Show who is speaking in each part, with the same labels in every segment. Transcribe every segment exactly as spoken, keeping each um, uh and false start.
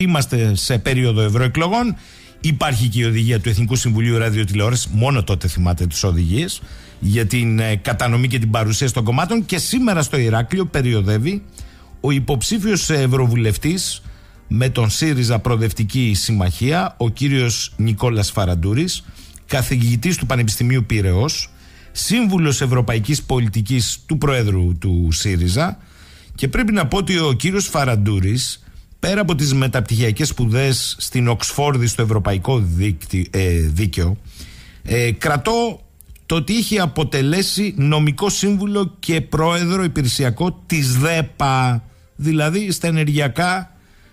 Speaker 1: Είμαστε σε περίοδο ευρωεκλογών. Υπάρχει και η οδηγία του Εθνικού Συμβουλίου Ραδιοτηλεόρασης. Μόνο τότε θυμάται τις οδηγίες για την ε, κατανομή και την παρουσίαση των κομμάτων. Και σήμερα στο Ηράκλειο περιοδεύει ο υποψήφιος ευρωβουλευτής με τον ΣΥΡΙΖΑ Προοδευτική Συμμαχία, ο κύριος Νικόλας Φαραντούρης, καθηγητής του Πανεπιστημίου Πειραιώς, σύμβουλος ευρωπαϊκής πολιτικής του Προέδρου του ΣΥΡΙΖΑ. Και πρέπει να πω ότι ο κύριος Φαραντούρης, πέρα από τις μεταπτυχιακές σπουδές στην Οξφόρδη στο Ευρωπαϊκό Δίκτυ, ε, Δίκαιο, ε, κρατώ το ότι είχε αποτελέσει νομικό σύμβουλο και πρόεδρο υπηρεσιακό της ΔΕΠΑ, δηλαδή στα ενεργειακά,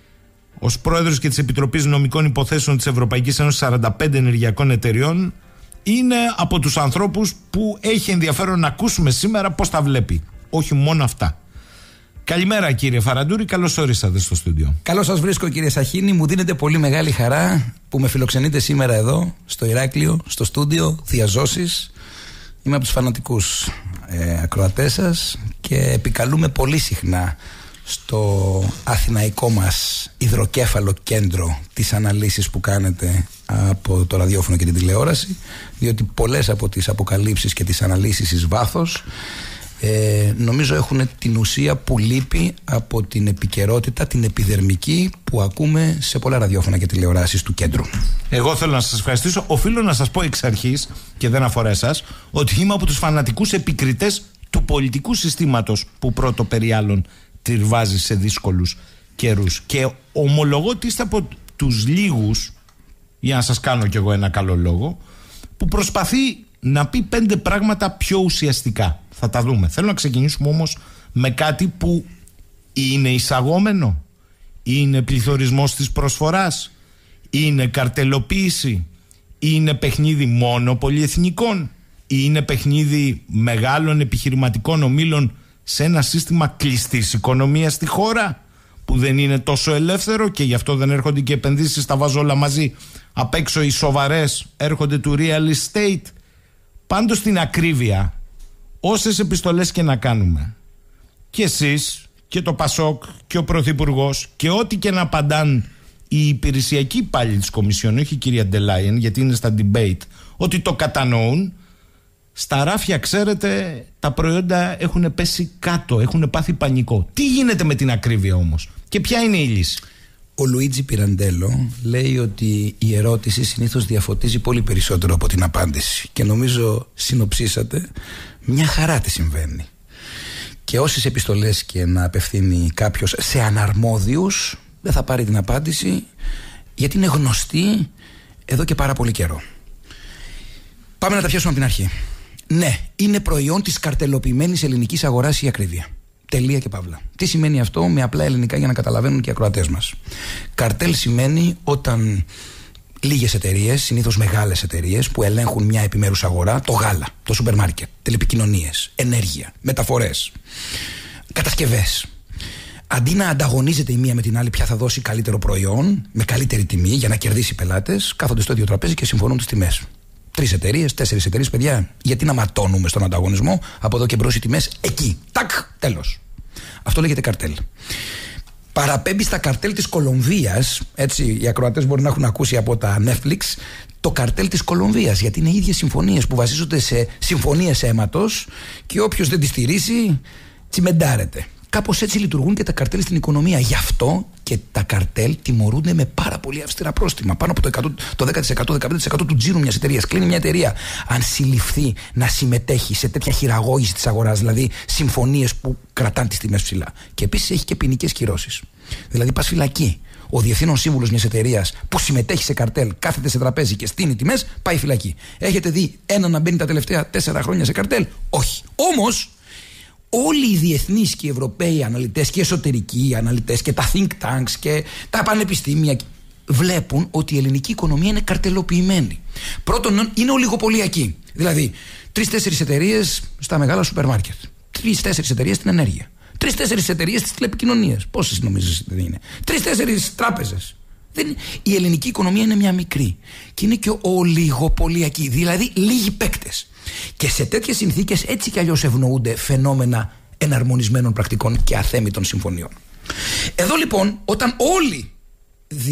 Speaker 1: ως πρόεδρος και της Επιτροπής Νομικών Υποθέσεων της Ευρωπαϊκής Ένωσης σαράντα πέντε ενεργειακών εταιριών. Είναι από τους ανθρώπους που έχει ενδιαφέρον να ακούσουμε σήμερα πώς τα βλέπει. Όχι μόνο αυτά. Καλημέρα κύριε Φαραντούρη, καλώς ορίσατε στο στούντιο.
Speaker 2: Καλώς σας βρίσκω κύριε Σαχίνη, μου δίνετε πολύ μεγάλη χαρά που με φιλοξενείτε σήμερα εδώ στο Ηράκλειο, στο στούντιο Διαζώσεις. Είμαι από τους φανατικούς ε, ακροατές σας και επικαλούμε πολύ συχνά στο αθηναϊκό μας υδροκέφαλο κέντρο τις αναλύσεις που κάνετε από το ραδιόφωνο και την τηλεόραση, διότι πολλές από τις αποκαλύψεις και τις αναλύσεις εις βάθος ε, νομίζω έχουν την ουσία που λείπει από την επικαιρότητα, την επιδερμική που ακούμε σε πολλά ραδιόφωνα και τηλεοράσεις του κέντρου.
Speaker 1: Εγώ θέλω να σας ευχαριστήσω. Οφείλω να σας πω εξ αρχής, και δεν αφορά εσάς, ότι είμαι από τους φανατικούς επικριτές του πολιτικού συστήματος που πρώτο περί άλλων τυρβάζει σε δύσκολους καιρούς. Και ομολογώ ότι είστε από τους λίγους, για να σας κάνω κι εγώ ένα καλό λόγο, που προσπαθεί να πει πέντε πράγματα πιο ουσιαστικά. Θα τα δούμε. Θέλω να ξεκινήσουμε όμως με κάτι που είναι εισαγόμενο, είναι πληθωρισμός της προσφοράς, είναι καρτελοποίηση, είναι παιχνίδι μόνο πολυεθνικών, είναι παιχνίδι μεγάλων επιχειρηματικών ομίλων σε ένα σύστημα κλειστής οικονομίας στη χώρα που δεν είναι τόσο ελεύθερο και γι' αυτό δεν έρχονται και επενδύσεις, τα βάζω όλα μαζί. Απ' έξω οι σοβαρές έρχονται του real estate. Πάντως στην ακρίβεια, όσες επιστολές και να κάνουμε, και εσείς και το Πασόκ και ο Πρωθυπουργός και ό,τι και να απαντάν οι υπηρεσιακοί υπάλληλοι της Κομισιόν, όχι η κυρία Ντελάιεν γιατί είναι στα debate, ότι το κατανοούν. Στα ράφια, ξέρετε, τα προϊόντα έχουν πέσει κάτω, έχουν πάθει πανικό. Τι γίνεται με την ακρίβεια όμως και ποια είναι η λύση?
Speaker 2: Ο Λουίτζι Πιραντέλο λέει ότι η ερώτηση συνήθως διαφωτίζει πολύ περισσότερο από την απάντηση. Και νομίζω συνοψίσατε, μια χαρά τι συμβαίνει. Και όσες επιστολές και να απευθύνει κάποιος σε αναρμόδιους, δεν θα πάρει την απάντηση, γιατί είναι γνωστή εδώ και πάρα πολύ καιρό. Πάμε να τα πιάσουμε από την αρχή. Ναι, είναι προϊόν της καρτελοποιημένης ελληνικής αγοράς η ακρίβεια. Τελεία και παύλα. Τι σημαίνει αυτό με απλά ελληνικά για να καταλαβαίνουν και οι ακροατές μας? Καρτέλ σημαίνει όταν λίγες εταιρείες, συνήθως μεγάλες εταιρείες που ελέγχουν μια επιμέρους αγορά, το γάλα, το σούπερ μάρκετ, τηλεπικοινωνίες, ενέργεια, μεταφορές, κατασκευές, αντί να ανταγωνίζεται η μία με την άλλη ποια θα δώσει καλύτερο προϊόν, με καλύτερη τιμή για να κερδίσει πελάτες, κάθονται στο ίδιο τραπέζι και συμφωνούν τις τιμές. Τρεις εταιρείες, τέσσερις εταιρείες, παιδιά, γιατί να ματώνουμε στον ανταγωνισμό? Από εδώ και μπρος οι τιμές εκεί. Τάκ, τέλος. Αυτό λέγεται καρτέλ. Παραπέμπει στα καρτέλ της Κολομβίας, έτσι οι ακροατές μπορεί να έχουν ακούσει από τα Netflix, το καρτέλ της Κολομβίας, γιατί είναι οι ίδιες συμφωνίες που βασίζονται σε συμφωνίες αίματος και όποιος δεν τις στηρίσει τσιμεντάρεται. Κάπως έτσι λειτουργούν και τα καρτέλ στην οικονομία. Γι' αυτό και τα καρτέλ τιμωρούνται με πάρα πολύ αυστηρά πρόστιμα. Πάνω από το, εκατό, το δέκα τοις εκατό, δεκαπέντε τοις εκατό του τζίρου μιας εταιρείας. Κλείνει μια εταιρεία αν συλληφθεί να συμμετέχει σε τέτοια χειραγώγηση της αγοράς, δηλαδή συμφωνίες που κρατάνε τις τιμές ψηλά. Και επίσης έχει και ποινικές κυρώσεις. Δηλαδή πας φυλακή. Ο διευθύνων σύμβουλος μιας εταιρείας που συμμετέχει σε καρτέλ, κάθεται σε τραπέζι και στείνει τιμές, πάει φυλακή. Έχετε δει ένα να μπαίνει τα τελευταία τέσσερα χρόνια σε καρτέλ? Όχι. Όμως, όλοι οι διεθνείς και οι Ευρωπαίοι αναλυτές και εσωτερικοί αναλυτές και τα think tanks και τα πανεπιστήμια βλέπουν ότι η ελληνική οικονομία είναι καρτελοποιημένη. Πρώτον, είναι ολιγοπωλιακή. Δηλαδή, τρεις-τέσσερις εταιρείες στα μεγάλα σούπερ μάρκετ, τρεις-τέσσερις εταιρείες στην ενέργεια, τρεις-τέσσερις εταιρείες στις τηλεπικοινωνίες. Πόσες νομίζεις ότι είναι? Τρεις-τέσσερις τράπεζες. Δεν... Η ελληνική οικονομία είναι μια μικρή και είναι και ολιγοπωλιακή, δηλαδή λίγοι παίκτες. Και σε τέτοιες συνθήκες έτσι κι αλλιώς ευνοούνται φαινόμενα εναρμονισμένων πρακτικών και αθέμητων συμφωνιών. Εδώ λοιπόν, όταν όλοι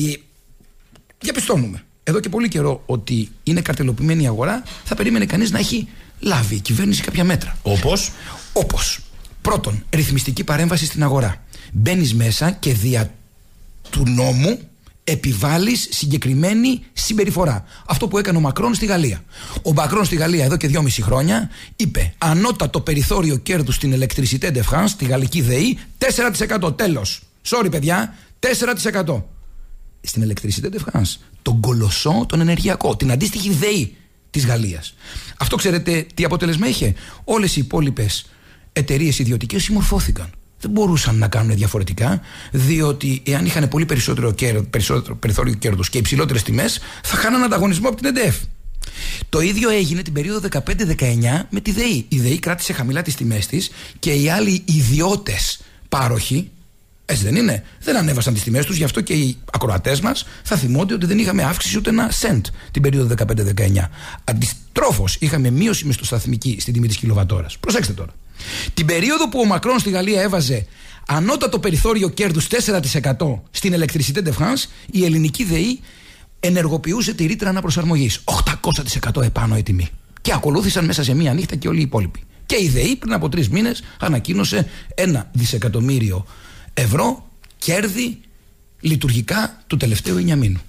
Speaker 2: διαπιστώνουμε εδώ και πολύ καιρό ότι είναι καρτελοποιημένη η αγορά, θα περίμενε κανείς να έχει λάβει η κυβέρνηση κάποια μέτρα.
Speaker 1: Όπως?
Speaker 2: Όπως, πρώτον, ρυθμιστική παρέμβαση στην αγορά. Μπαίνεις μέσα και δια του νόμου επιβάλλεις συγκεκριμένη συμπεριφορά. Αυτό που έκανε ο Μακρόν στη Γαλλία. Ο Μακρόν στη Γαλλία εδώ και δυόμιση χρόνια είπε ανώτατο περιθώριο κέρδους στην Electricité de France, τη γαλλική ΔΕΗ, τέσσερα τοις εκατό. Τέλος. Sorry παιδιά, τέσσερα τοις εκατό. Στην Electricité de France, τον κολοσσό, τον ενεργειακό, την αντίστοιχη ΔΕΗ της Γαλλίας. Αυτό ξέρετε τι αποτέλεσμα είχε? Όλες οι υπόλοιπες εταιρείες ιδιωτικές συμμορφώθηκαν. Δεν μπορούσαν να κάνουν διαφορετικά, διότι εάν είχαν πολύ περισσότερο, κέρ, περισσότερο περιθώριο κέρδους και υψηλότερες τιμές, θα χάναν ανταγωνισμό από την ΕΝΤΕΦ. Το ίδιο έγινε την περίοδο δεκαπέντε δεκαεννιά με τη ΔΕΗ. Η ΔΕΗ κράτησε χαμηλά τις τιμές της και οι άλλοι ιδιώτες πάροχοι, έτσι δεν είναι, δεν ανέβασαν τις τιμές τους. Γι' αυτό και οι ακροατές μας θα θυμώνται ότι δεν είχαμε αύξηση ούτε ένα σεντ την περίοδο δεκαπέντε δεκαεννιά. Αντιστρόφως, είχαμε μείωση μισθοσταθμική στην τιμή της κιλοβατόρας. Προσέξτε τώρα. Την περίοδο που ο Μακρόν στη Γαλλία έβαζε ανώτατο περιθώριο κέρδους τέσσερα τοις εκατό στην Electricité de France, η ελληνική ΔΕΗ ενεργοποιούσε τη ρήτρα αναπροσαρμογής. οκτακόσια τοις εκατό επάνω η τιμή. Και ακολούθησαν μέσα σε μία νύχτα και όλοι οι υπόλοιποι. Και η ΔΕΗ πριν από τρεις μήνες ανακοίνωσε ένα δισεκατομμύριο ευρώ κέρδη λειτουργικά του τελευταίου εννιά μήνου.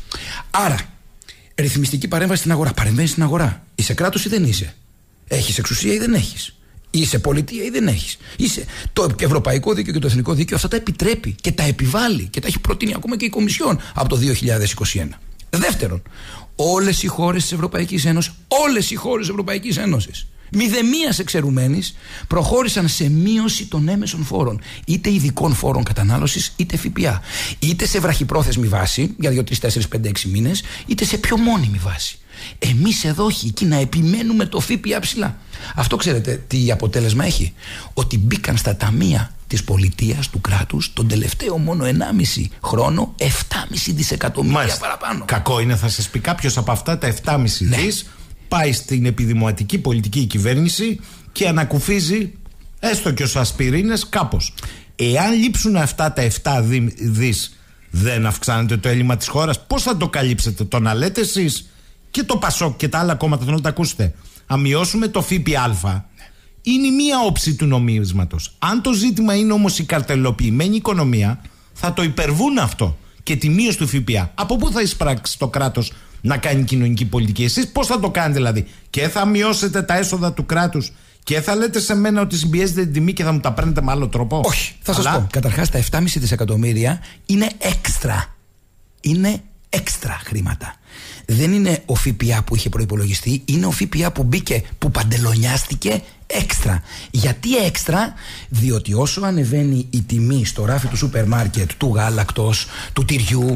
Speaker 2: Άρα, ρυθμιστική παρέμβαση στην αγορά. Παρεμβαίνεις στην αγορά. Είσαι κράτος ή δεν είσαι? Έχεις εξουσία ή δεν έχεις? Είσαι πολιτεία ή δεν έχεις? Είσαι. Το ευρωπαϊκό δίκαιο και το εθνικό δίκαιο αυτά τα επιτρέπει και τα επιβάλλει και τα έχει προτείνει ακόμα και η Κομισιόν από το δύο χιλιάδες είκοσι ένα. Δεύτερον, όλες οι χώρες της Ευρωπαϊκής Ένωσης, όλες οι χώρες της Ευρωπαϊκής Ένωσης, μηδεμίας εξαιρουμένης, προχώρησαν σε μείωση των έμεσων φόρων, είτε ειδικών φόρων κατανάλωσης, είτε ΦΠΑ, είτε σε βραχυπρόθεσμη βάση για δύο, τρεις, τέσσερις, πέντε, έξι μήνες, είτε σε πιο μόνιμη βάση. Εμείς εδώ εκεί να επιμένουμε το ΦΠΑ ψηλά. Αυτό ξέρετε τι αποτέλεσμα έχει? Ότι μπήκαν στα ταμεία της πολιτείας, του κράτους, τον τελευταίο μόνο ενάμιση χρόνο επτά κόμμα πέντε δισεκατομμύρια Μάλιστα. παραπάνω.
Speaker 1: Κακό είναι, θα σας πει κάποιος, από αυτά τα επτά κόμμα πέντε
Speaker 2: ναι.
Speaker 1: δις πάει στην επιδημοτική πολιτική κυβέρνηση και ανακουφίζει έστω και ως ασπιρίνες κάπως. Εάν λείψουν αυτά τα επτά δις, δεν αυξάνεται το έλλειμμα της χώρας? Πώς θα το καλύψετε? Το να λέτε εσείς και το ΠΑΣΟΚ και τα άλλα κόμματα, θέλω να τα ακούσετε, αν μειώσουμε το ΦΠΑ, είναι η μία όψη του νομίσματος. Αν το ζήτημα είναι όμως η καρτελοποιημένη οικονομία, θα το υπερβούν αυτό και τη μείωση του ΦΠΑ. Από πού θα εισπράξει το κράτος να κάνει κοινωνική πολιτική? Εσείς πώς θα το κάνετε δηλαδή? Και θα μειώσετε τα έσοδα του κράτους και θα λέτε σε μένα ότι συμπιέζετε την τιμή και θα μου τα παίρνετε με άλλο τρόπο?
Speaker 2: Όχι, θα σας πω. Καταρχάς τα επτά κόμμα πέντε δισεκατομμύρια είναι έξτρα. Είναι έξτρα χρήματα. Δεν είναι ο ΦΠΑ που είχε προϋπολογιστεί, είναι ο ΦΠΑ που μπήκε, που παντελονιάστηκε έξτρα. Γιατί έξτρα? Διότι όσο ανεβαίνει η τιμή στο ράφι του σούπερ μάρκετ, του γάλακτος, του τυριού,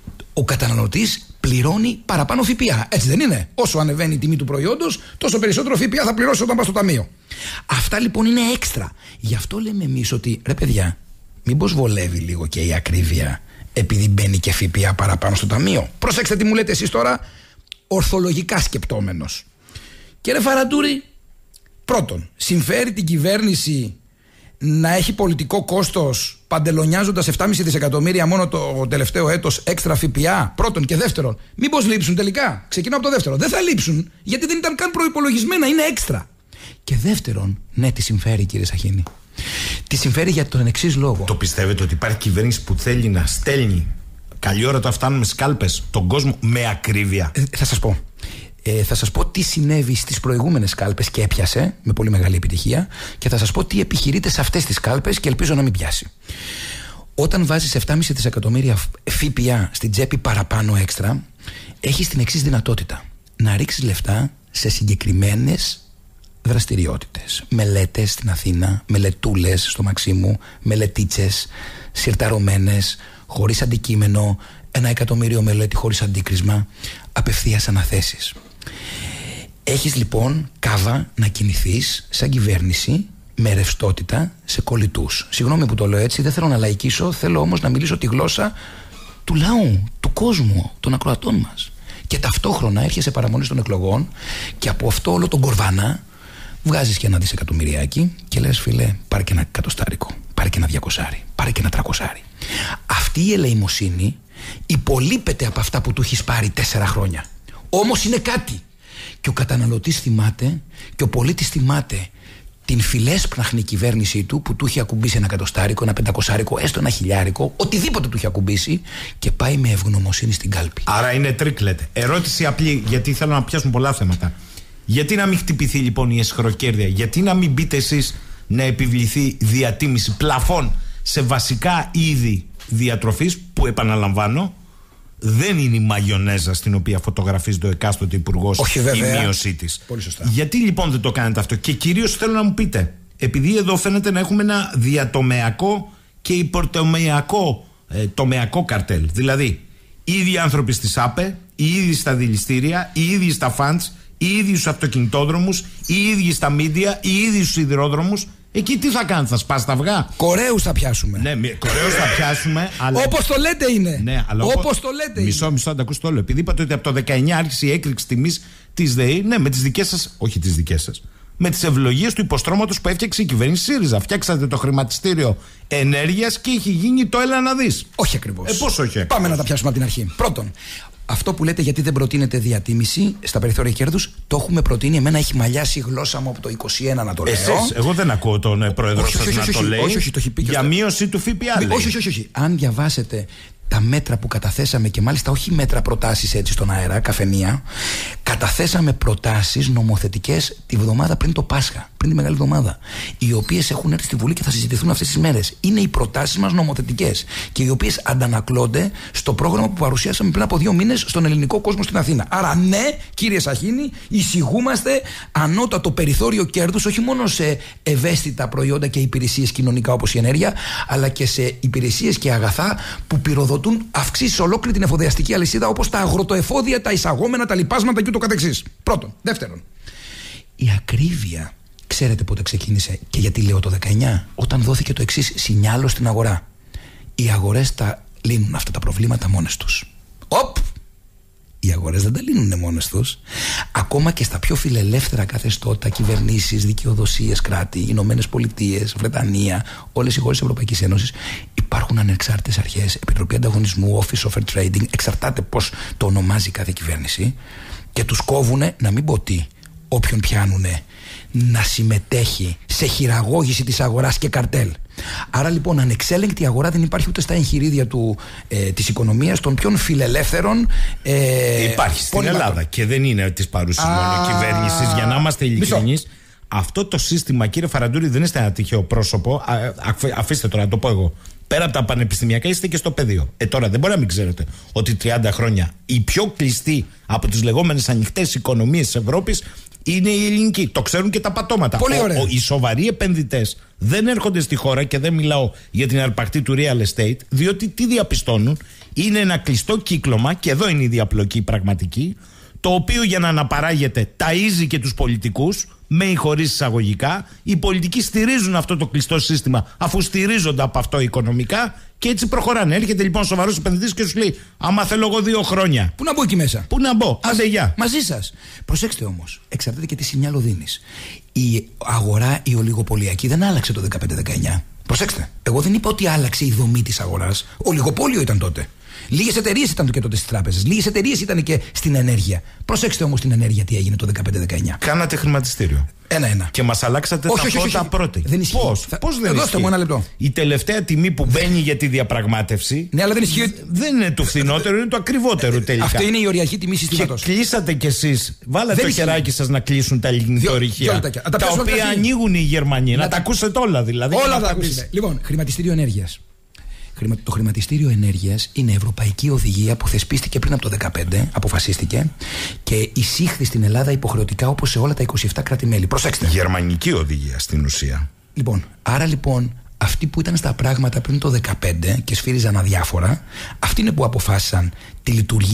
Speaker 2: ο καταναλωτής πληρώνει παραπάνω ΦΠΑ. Έτσι δεν είναι? Όσο ανεβαίνει η τιμή του προϊόντος, τόσο περισσότερο ΦΠΑ θα πληρώσει όταν πας στο ταμείο. Αυτά λοιπόν είναι έξτρα. Γι' αυτό λέμε εμείς ότι ρε παιδιά, μήπως βολεύει λίγο και η ακρίβεια, επειδή μπαίνει και ΦΠΑ παραπάνω στο ταμείο? Προσέξτε τι μου λέτε εσείς τώρα, ορθολογικά σκεπτόμενος. Κύριε Φαραντούρη, πρώτον, συμφέρει την κυβέρνηση να έχει πολιτικό κόστος παντελονιάζοντας επτά κόμμα πέντε δισεκατομμύρια μόνο το τελευταίο έτος έξτρα ΦΠΑ? Πρώτον. Και δεύτερον, μήπως λείψουν τελικά? Ξεκινάω από το δεύτερο. Δεν θα λείψουν, γιατί δεν ήταν καν προϋπολογισμένα, είναι έξτρα. Και δεύτερον, ναι, τι συμφέρει κύριε Σαχίνη? Τι συμφέρει για τον εξής λόγο.
Speaker 1: Το πιστεύετε ότι υπάρχει κυβέρνηση που θέλει να στέλνει, καλή ώρα το φτάνουμε στις κάλπες, τον κόσμο με ακρίβεια?
Speaker 2: Ε, θα σας πω. Ε, θα σας πω τι συνέβη στις προηγούμενες κάλπες και έπιασε με πολύ μεγάλη επιτυχία, και θα σας πω τι επιχειρείται σε αυτές τις κάλπες και ελπίζω να μην πιάσει. Όταν βάζεις επτά κόμμα πέντε δισεκατομμύρια ΦΠΑ στην τσέπη παραπάνω έξτρα, έχεις την εξής δυνατότητα: να ρίξεις λεφτά σε συγκεκριμένες δραστηριότητες. Μελέτες στην Αθήνα, μελετούλες στο Μαξίμου, μελετίτσες συρταρωμένες, χωρίς αντικείμενο, ένα εκατομμύριο μελέτη χωρίς αντίκρισμα, απευθείας αναθέσεις. Έχεις λοιπόν κάβα να κινηθείς σαν κυβέρνηση με ρευστότητα σε κολλητούς. Συγγνώμη που το λέω έτσι, δεν θέλω να λαϊκίσω, θέλω όμως να μιλήσω τη γλώσσα του λαού, του κόσμου, των ακροατών μας. Και ταυτόχρονα έρχεσαι παραμονή των εκλογών και από αυτό όλο τον κορβάνα βγάζεις και ένα δισεκατομμυριάκι και λες, φίλε, πάρε και ένα εκατοστάρικο, πάρε και ένα διακοσάρι, πάρε και ένα τρακοσάρι. Αυτή η ελεημοσύνη υπολείπεται από αυτά που του έχει πάρει τέσσερα χρόνια. Όμως είναι κάτι. Και ο καταναλωτής θυμάται και ο πολίτης θυμάται την φιλέσπραχνη κυβέρνησή του που του είχε ακουμπήσει ένα κατοστάρικο, ένα πεντακοσάρικο, έστω ένα χιλιάρικο, οτιδήποτε του είχε ακουμπήσει και πάει με ευγνωμοσύνη στην κάλπη.
Speaker 1: Άρα είναι τρίπλετ. Ερώτηση απλή, γιατί θέλω να πιάσουν πολλά θέματα. Γιατί να μην χτυπηθεί λοιπόν η αισχροκέρδεια, γιατί να μην μπείτε εσείς να επιβληθεί διατίμηση πλαφών σε βασικά είδη διατροφής που, επαναλαμβάνω, δεν είναι η μαγιονέζα στην οποία φωτογραφίζεται ο εκάστοτε υπουργός η μείωσή της.
Speaker 2: Πολύ σωστά.
Speaker 1: Γιατί λοιπόν δεν το κάνετε αυτό? Και κυρίως θέλω να μου πείτε, επειδή εδώ φαίνεται να έχουμε ένα διατομεακό και υποτομεακό ε, τομεακό καρτέλ. Δηλαδή, οι ίδιοι άνθρωποι στη ΣΑΠΕ, οι ίδιοι στα δηληστήρια, οι ίδιοι στα φαντς, οι ίδιοι στους αυτοκινητόδρομους, οι ίδιοι στα μίντια, οι ίδιοι στους σιδηρόδρομους. Εκεί τι θα κάνετε, θα σπάσει τα αυγά?
Speaker 2: Κορέους θα πιάσουμε.
Speaker 1: Ναι, Κορέους θα πιάσουμε. Αλλά...
Speaker 2: Όπως το λέτε είναι.
Speaker 1: Ναι, αλλά
Speaker 2: όπως το λέτε
Speaker 1: μισό,
Speaker 2: είναι.
Speaker 1: Μισό, αντακούστε όλο. Επειδή είπατε ότι από το δεκαεννιά άρχισε η έκρηξη τιμής της ΔΕΗ, ναι, με τις δικές σας, όχι τις δικές σας, με τις ευλογίες του υποστρώματος που έφτιαξε η κυβέρνηση ΣΥΡΙΖΑ. Φτιάξατε το χρηματιστήριο ενέργειας και έχει γίνει το έλα να δεις.
Speaker 2: Όχι ακριβώς.
Speaker 1: Ε, πώς όχι ακριβώς?
Speaker 2: Πάμε να τα πιάσουμε από την αρχή. Πρώτον, αυτό που λέτε γιατί δεν προτείνεται διατίμηση στα περιθώρια κέρδους, το έχουμε προτείνει. Εμένα έχει μαλλιάσει η γλώσσα μου από το είκοσι ένα να το λέω.
Speaker 1: Εσείς, εγώ δεν ακούω τον ε, πρόεδρο
Speaker 2: όχι,
Speaker 1: σας
Speaker 2: όχι,
Speaker 1: να
Speaker 2: όχι,
Speaker 1: το
Speaker 2: όχι,
Speaker 1: λέει.
Speaker 2: όχι, όχι, το έχει πει
Speaker 1: για
Speaker 2: στο...
Speaker 1: μείωση του ΦΠΑ.
Speaker 2: Όχι, όχι, όχι, όχι. Αν διαβάσετε τα μέτρα που καταθέσαμε, και μάλιστα όχι μέτρα προτάσεις έτσι στον αέρα, καφενεία, καταθέσαμε προτάσεις νομοθετικές τη βδομάδα πριν το Πάσχα, πριν τη Μεγάλη Εβδομάδα, οι οποίες έχουν έρθει στη Βουλή και θα συζητηθούν αυτές τις μέρες. Είναι οι προτάσεις μας νομοθετικές και οι οποίες αντανακλώνται στο πρόγραμμα που παρουσιάσαμε πριν από δύο μήνες στον ελληνικό κόσμο στην Αθήνα. Άρα, ναι, κύριε Σαχίνη, εισηγούμαστε ανώτατο περιθώριο κέρδους όχι μόνο σε ευαίσθητα προϊόντα και υπηρεσίες κοινωνικά όπως η ενέργεια, αλλά και σε υπηρεσίες και αγαθά που πυροδοτούν αυξήσεις σε ολόκληρη την εφοδιαστική αλυσίδα, όπως τα αγροτοεφόδια, τα εισαγόμενα, τα λιπάσματα και ούτω καθεξής. Πρώτον. Δεύτερον, η ακρίβεια, ξέρετε πότε ξεκίνησε και γιατί λέω το δεκαεννιά? Όταν δόθηκε το εξής σινιάλο στην αγορά. Οι αγορές τα λύνουν αυτά τα προβλήματα μόνες τους. Οπ! Οι αγορές δεν τα λύνουν μόνες τους. Ακόμα και στα πιο φιλελεύθερα καθεστώτα, κυβερνήσεις, δικαιοδοσίες, κράτη, Ηνωμένες Πολιτείες, Βρετανία, όλες οι χώρες της Ευρωπαϊκής Ένωσης, υπάρχουν ανεξάρτητες αρχές, Επιτροπή Ανταγωνισμού, Office of Fair Trading, εξαρτάται πώς το ονομάζει κάθε κυβέρνηση, και τους κόβουνε, να μην πω τι, όποιον πιάνουνε να συμμετέχει σε χειραγώγηση της αγοράς και καρτέλ. Άρα λοιπόν ανεξέλεγκτη αγορά δεν υπάρχει ούτε στα εγχειρίδια του, ε, της οικονομίας των πιο φιλελεύθερων. Ε,
Speaker 1: υπάρχει στην Ελλάδα και δεν είναι της παρούσης μόνο κυβέρνησης, για να είμαστε ειλικρινείς. Αυτό το σύστημα, κύριε Φαραντούρη, δεν είστε ένα τυχαίο πρόσωπο. Α, α, αφήστε τώρα να το πω εγώ. Πέρα από τα πανεπιστημιακά είστε και στο πεδίο. Ε, τώρα δεν μπορεί να μην ξέρετε ότι τριάντα χρόνια η πιο κλειστή από τις λεγόμενες ανοιχτές οικονομίες της Ευρώπης είναι η ελληνική. Το ξέρουν και τα πατώματα.
Speaker 2: Πολύ ωραία.
Speaker 1: Ο, ο, οι σοβαροί επενδυτές δεν έρχονται στη χώρα, και δεν μιλάω για την αρπακτή του real estate, διότι τι διαπιστώνουν? Είναι ένα κλειστό κύκλωμα, και εδώ είναι η διαπλοκή πραγματική, το οποίο για να αναπαράγεται ταΐζει και τους πολιτικούς, με ή χωρίς εισαγωγικά. Οι πολιτικοί στηρίζουν αυτό το κλειστό σύστημα, αφού στηρίζονται από αυτό οικονομικά, και έτσι προχωράνε. Έρχεται λοιπόν σοβαρός επενδυτής και σου λέει: άμα θέλω εγώ δύο χρόνια.
Speaker 2: Πού να μπω εκεί μέσα?
Speaker 1: Πού να μπω? Άντε, γεια.
Speaker 2: Μαζί σας. Προσέξτε όμως, εξαρτάται και τι σινιάλο δίνεις. Η αγορά, η ολιγοπολιακή, δεν άλλαξε το δεκαπέντε δεκαεννιά. Προσέξτε. Εγώ δεν είπα ότι άλλαξε η δομή της αγοράς. Ολιγοπόλιο ήταν τότε. Λίγες εταιρείες ήταν και τότε στις τράπεζες. Λίγες εταιρείες ήταν και στην ενέργεια. Προσέξτε όμως την ενέργεια τι έγινε το δεκαπέντε δεκαεννιά.
Speaker 1: Κάνατε χρηματιστήριο.
Speaker 2: Ένα-ένα.
Speaker 1: Και μας αλλάξατε
Speaker 2: όχι,
Speaker 1: τα
Speaker 2: όχι,
Speaker 1: πρώτα πρώτη.
Speaker 2: Δεν ισχύει.
Speaker 1: Πώς?
Speaker 2: Θα...
Speaker 1: Πώς δεν
Speaker 2: Δώστε
Speaker 1: ισχύει?
Speaker 2: μου ένα λεπτό.
Speaker 1: Η τελευταία τιμή που μπαίνει για τη διαπραγμάτευση.
Speaker 2: Ναι, αλλά δεν ισχύει.
Speaker 1: Δεν είναι του φθηνότερου, είναι του ακριβότερου τελικά.
Speaker 2: Αυτό είναι η οριακή τιμή συστήματος.
Speaker 1: Και κλείσατε κι εσείς. Βάλατε το χεράκι σας να κλείσουν τα λιγνητορυχεία. Τα, τα οποία ανοίγουν οι Γερμανοί. Να, να τα ακούσετε όλα δηλαδή.
Speaker 2: Όλα τα ακούσετε. Λοιπόν, χρηματιστήριο ενέργειας. Το χρηματιστήριο ενέργειας είναι ευρωπαϊκή οδηγία που θεσπίστηκε πριν από το δύο χιλιάδες δεκαπέντε, αποφασίστηκε και εισήχθη στην Ελλάδα υποχρεωτικά όπως σε όλα τα είκοσι επτά κράτη-μέλη. Προσέξτε.
Speaker 1: Γερμανική οδηγία στην ουσία.
Speaker 2: Λοιπόν, άρα λοιπόν αυτοί που ήταν στα πράγματα πριν το δύο χιλιάδες δεκαπέντε και σφύριζαν αδιάφορα, αυτοί είναι που αποφάσισαν τη λειτουργία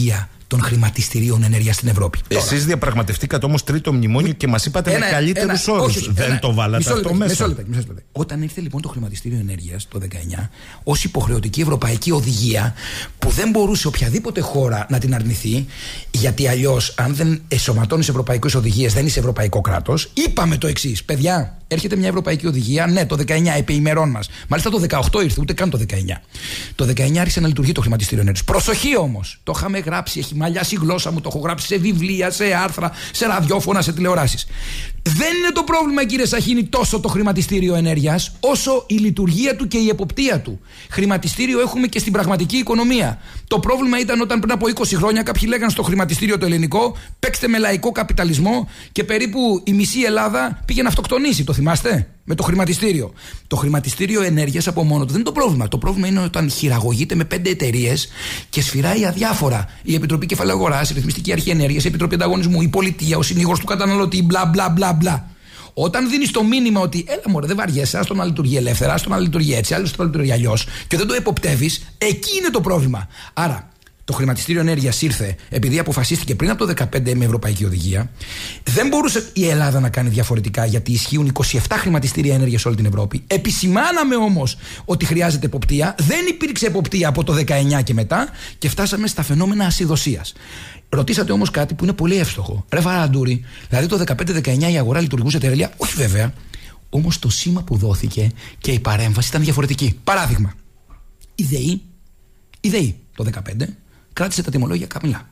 Speaker 2: των χρηματιστηρίων ενέργειας στην Ευρώπη.
Speaker 1: Εσείς διαπραγματευτήκατε όμως τρίτο μνημόνιο και μας είπατε ένα, με καλύτερους όρους. Δεν ένα, το βάλατε μισό αυτό μέσα.
Speaker 2: Μισό λεπτό, μισό λεπτό. Όταν ήρθε λοιπόν το χρηματιστήριο ενέργειας το δεκαεννιά ως υποχρεωτική ευρωπαϊκή οδηγία που δεν μπορούσε οποιαδήποτε χώρα να την αρνηθεί, γιατί αλλιώς αν δεν εσωματώνεις ευρωπαϊκές οδηγίες δεν είσαι ευρωπαϊκό κράτος, είπαμε το εξής. Παιδιά, έρχεται μια ευρωπαϊκή οδηγία, ναι, το δεκαεννιά επί ημερών μας. Μάλιστα το δεκαοκτώ ήρθε, ούτε καν το δεκαεννιά. Το δεκαεννιά άρχισε να λειτουργεί το χρηματιστήριο ενέργειας. Προσοχή όμως, το είχαμε γράψει, έχει μαλλιάσει η γλώσσα μου, το έχω γράψει σε βιβλία, σε άρθρα, σε ραδιόφωνα, σε τηλεοράσεις. Δεν είναι το πρόβλημα, κύριε Σαχίνη, τόσο το χρηματιστήριο ενέργειας, όσο η λειτουργία του και η εποπτεία του. Χρηματιστήριο έχουμε και στην πραγματική οικονομία. Το πρόβλημα ήταν όταν πριν από είκοσι χρόνια κάποιοι λέγανε στο χρηματιστήριο το ελληνικό, παίξτε με λαϊκό καπιταλισμό και περίπου η μισή Ελλάδα πήγε να αυτοκτονήσει. Το θυμάστε? Με το χρηματιστήριο. Το χρηματιστήριο ενέργειας από μόνο του δεν είναι το πρόβλημα. Το πρόβλημα είναι όταν χειραγωγείται με πέντε εταιρείες και σφυράει αδιάφορα η Επιτροπή Κεφαλαίου Αγοράς, η Ρυθμιστική Αρχή Ενέργειας, η Επιτροπή Ανταγωνισμού, η Πολιτεία, ο συνήγορος του καταναλωτή, μπλα μπλα μπλα μπλα. Όταν δίνεις το μήνυμα ότι έλα μωρέ, δεν βαριέσαι, άστο να λειτουργεί ελεύθερα, άστο να λειτουργεί έτσι, άλλο να λειτουργεί αλλιώς και δεν το εποπτεύεις, εκεί είναι το πρόβλημα. Άρα, το χρηματιστήριο ενέργειας ήρθε επειδή αποφασίστηκε πριν από το δύο χιλιάδες δεκαπέντε με ευρωπαϊκή οδηγία. Δεν μπορούσε η Ελλάδα να κάνει διαφορετικά, γιατί ισχύουν είκοσι επτά χρηματιστήρια ενέργειας σε όλη την Ευρώπη. Επισημάναμε όμως ότι χρειάζεται εποπτεία. Δεν υπήρξε εποπτεία από το δεκαεννιά και μετά και φτάσαμε στα φαινόμενα ασυδοσίας. Ρωτήσατε όμως κάτι που είναι πολύ εύστοχο. Ρε Βαραντούρη, δηλαδή το δεκαπέντε δεκαεννιά η αγορά λειτουργούσε τέλεια? Όχι βέβαια. Όμως το σήμα που δόθηκε και η παρέμβαση ήταν διαφορετική. Παράδειγμα, η ΔΕΗ, η ΔΕΗ το δεκαπέντε κράτησε τα τιμολόγια χαμηλά.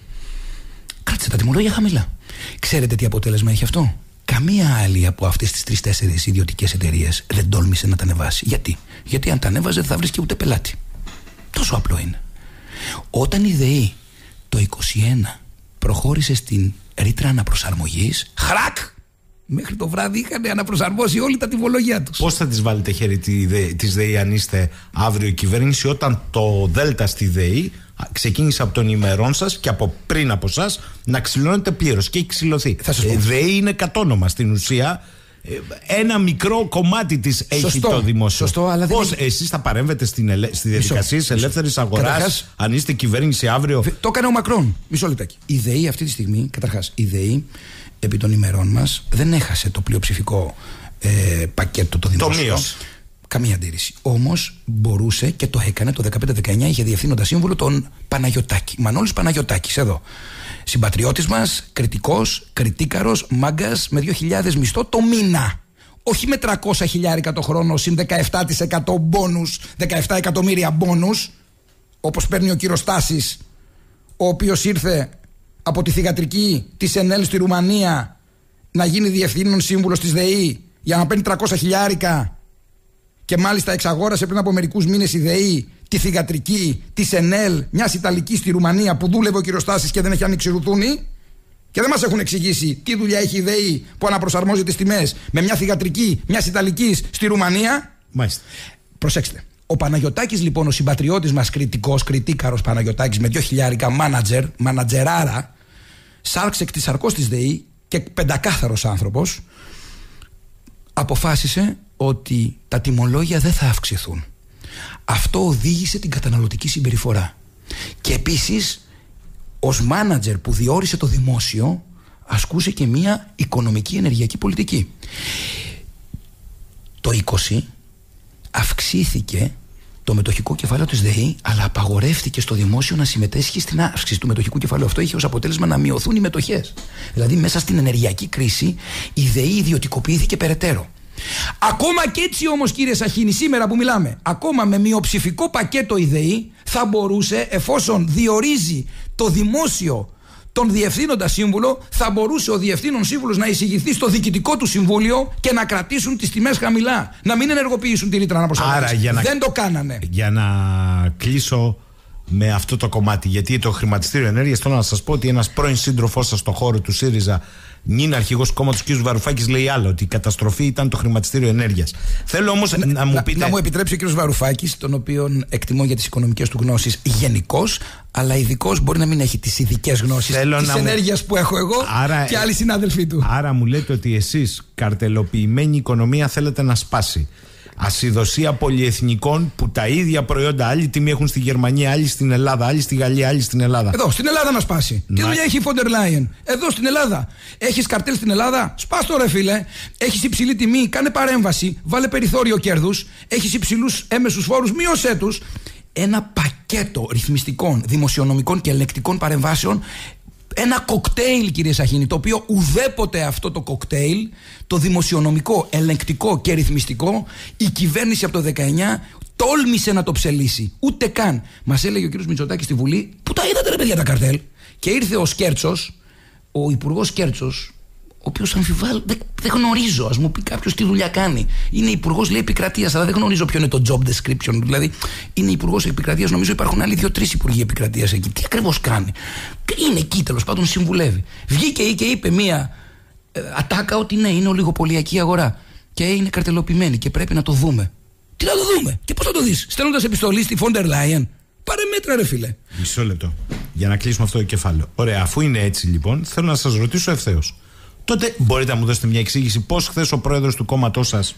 Speaker 2: Κράτησε τα τιμολόγια χαμηλά. Ξέρετε τι αποτέλεσμα έχει αυτό? Καμία άλλη από αυτές τις τρεις-τέσσερις ιδιωτικές εταιρείες δεν τόλμησε να τα ανεβάσει. Γιατί? Γιατί αν τα ανέβαζε δεν θα βρίσκει ούτε πελάτη. Τόσο απλό είναι. Όταν η ΔΕΗ το είκοσι ένα προχώρησε στην ρήτρα αναπροσαρμογής, χρακ! Μέχρι το βράδυ είχαν αναπροσαρμόσει όλη τα τιμολόγια τους.
Speaker 1: Πώς θα τις βάλετε χέρι της ΔΕΗ αν είστε αύριο η κυβέρνηση, όταν το ΔΕΛΤΑ στη ΔΕΗ ξεκίνησε από τον ημερών σας και από πριν από εσάς να ξυλώνεται πλήρως και έχει ξυλωθεί. Η ΔΕΗ είναι κατόνομα στην ουσία. Ένα μικρό κομμάτι της έχει σωστό, το δημόσιο.
Speaker 2: Σωστό, αλλά
Speaker 1: πώς
Speaker 2: δεν...
Speaker 1: εσείς θα παρέμβετε στην ελε... στη διαδικασία της ελεύθερης αγοράς, καταρχάς, αν είστε κυβέρνηση αύριο?
Speaker 2: Το έκανε ο Μακρόν. Μισό λεπτάκι. Η ΔΕΗ αυτή τη στιγμή, καταρχάς, η ΔΕΗ επί των ημερών μας δεν έχασε το πλειοψηφικό ε, πακέτο το δημόσιο. Το Καμία αντίρρηση. Όμως μπορούσε και το έκανε το δεκαπέντε δεκαεννιά, είχε διευθύνοντα σύμβουλο τον Παναγιωτάκη. Μανώλης Παναγιωτάκης, εδώ. Συμπατριώτης μας, κριτικός, κριτίκαρος, μάγκας με δύο χιλιάδες μισθό το μήνα. Όχι με τριακόσια χιλιάρικα το χρόνο, συν δεκαεπτά τοις εκατό μπόνους, δεκαεπτά εκατομμύρια μπόνους, όπως παίρνει ο κύριος Στάσης, ο οποίος ήρθε από τη θυγατρική της ΕΝΕΛ στη Ρουμανία να γίνει διευθύνων σύμβουλος της ΔΕΗ για να παίρνει τριακόσια χιλιάρικα. Και μάλιστα εξαγόρασε πριν από μερικούς μήνες η ΔΕΗ τη θυγατρική της ΕΝΕΛ, μιας Ιταλικής στη Ρουμανία που δούλευε ο κύριος Στάσης και δεν έχει ανοίξει ρουθούνη. Και δεν μας έχουν εξηγήσει τι δουλειά έχει η ΔΕΗ που αναπροσαρμόζει τις τιμές με μια θυγατρική μιας Ιταλικής στη Ρουμανία.
Speaker 1: Μάλιστα.
Speaker 2: Προσέξτε. Ο Παναγιωτάκης λοιπόν, ο συμπατριώτης μας, κριτικός, κριτίκαρος Παναγιωτάκης με δύο χιλιάρικα μάνατζερ, μανατζεράρα, σάρξ εκ της σαρκός της ΔΕΗ και πεντακάθαρος άνθρωπος, αποφάσισε ότι τα τιμολόγια δεν θα αυξηθούν. Αυτό οδήγησε την καταναλωτική συμπεριφορά. Και επίσης, ως μάνατζερ που διόρισε το δημόσιο, ασκούσε και μία οικονομική ενεργειακή πολιτική. Το είκοσι αυξήθηκε το μετοχικό κεφάλαιο της ΔΕΗ, αλλά απαγορεύτηκε στο δημόσιο να συμμετέσχει στην αύξηση του μετοχικού κεφαλαίου. Αυτό είχε ως αποτέλεσμα να μειωθούν οι μετοχές. Δηλαδή, μέσα στην ενεργειακή κρίση, η ΔΕΗ ιδιωτικοποιήθηκε περαιτέρω. Ακόμα και έτσι όμως, κύριε Σαχίνη, σήμερα που μιλάμε, ακόμα με μειοψηφικό πακέτο η ΔΕΗ θα μπορούσε, εφόσον διορίζει το δημόσιο τον διευθύνοντα σύμβουλο, θα μπορούσε ο διευθύνων σύμβουλος να εισηγηθεί στο διοικητικό του συμβούλιο και να κρατήσουν τις τιμές χαμηλά. Να μην ενεργοποιήσουν τη ρήτρα αναπροσαρμογής. Δεν το κάνανε.
Speaker 1: Για να κλείσω με αυτό το κομμάτι, γιατί το χρηματιστήριο ενέργειας, θέλω να σας πω ότι ένας πρώην σύντροφός σας στον χώρο του ΣΥΡΙΖΑ, νυν αρχηγός του κόμματος κ. Βαρουφάκης, λέει άλλο, ότι η καταστροφή ήταν το χρηματιστήριο ενέργειας. Θέλω όμως να, να μου πείτε.
Speaker 2: Να, να μου επιτρέψει ο κ. Βαρουφάκης, τον οποίον εκτιμώ για τις οικονομικές του γνώσεις γενικώς, αλλά ειδικώς μπορεί να μην έχει τις ειδικές γνώσεις της ενέργειας μου... που έχω εγώ άρα, και άλλοι συνάδελφοί του.
Speaker 1: Άρα μου λέτε ότι εσείς καρτελοποιημένη οικονομία θέλετε να σπάσει. ασυδοσία πολυεθνικών που τα ίδια προϊόντα, άλλη τιμή έχουν στη Γερμανία, άλλη στην Ελλάδα, άλλη στη Γαλλία, άλλη στην Ελλάδα.
Speaker 2: Εδώ, στην Ελλάδα να σπάσει. Να... Τι δουλειά έχει η Φόντερ Λάιεν? Εδώ στην Ελλάδα. Έχεις καρτέλ στην Ελλάδα? Σπάς το ρε φίλε. Έχεις υψηλή τιμή, κάνε παρέμβαση, βάλε περιθώριο κέρδους. Έχεις υψηλούς έμεσους φόρους, μείωσέ τους. Ένα πακέτο ρυθμιστικών, δημοσιονομικών και ελεκτικών παρεμβάσεων. Ένα κοκτέιλ, κύριε Σαχίνη, το οποίο ουδέποτε αυτό το κοκτέιλ, το δημοσιονομικό, ελεγκτικό και ρυθμιστικό, η κυβέρνηση από το δεκαεννιά τόλμησε να το ψελίσει. Ούτε καν. Μας έλεγε ο κύριος Μητσοτάκης στη Βουλή, που τα είδατε ρε παιδιά τα καρτέλ. Και ήρθε ο Σκέρτσος, ο υπουργός Σκέρτσος, ο οποίος αμφιβάλλει, δεν, δεν γνωρίζω, ας μου πει κάποιος τι δουλειά κάνει. Είναι υπουργός, λέει, επικρατείας, αλλά δεν γνωρίζω ποιο είναι το job description. Δηλαδή, είναι υπουργός επικρατείας, νομίζω υπάρχουν άλλοι δύο-τρεις υπουργοί επικρατείας εκεί. Τι ακριβώς κάνει? Είναι εκεί, τέλος πάντων, συμβουλεύει. Βγήκε ή και είπε μία ε, ατάκα ότι ναι, είναι ολιγοπολιακή αγορά και είναι καρτελοποιημένη και πρέπει να το δούμε. Τι να το δούμε και πώς θα το δεις? Στέλνοντας επιστολή στη Φόντερ Λάιεν? Πάρε μέτρα, ρε φίλε.
Speaker 1: Μισό λεπτό. Για να κλείσουμε αυτό το κεφάλαιο. Ωραία, αφού είναι έτσι λοιπόν, θέλω να σας ρωτήσω ευθέως. Τότε μπορείτε να μου δώσετε μια εξήγηση πώς χθες ο πρόεδρος του κόμματός σας,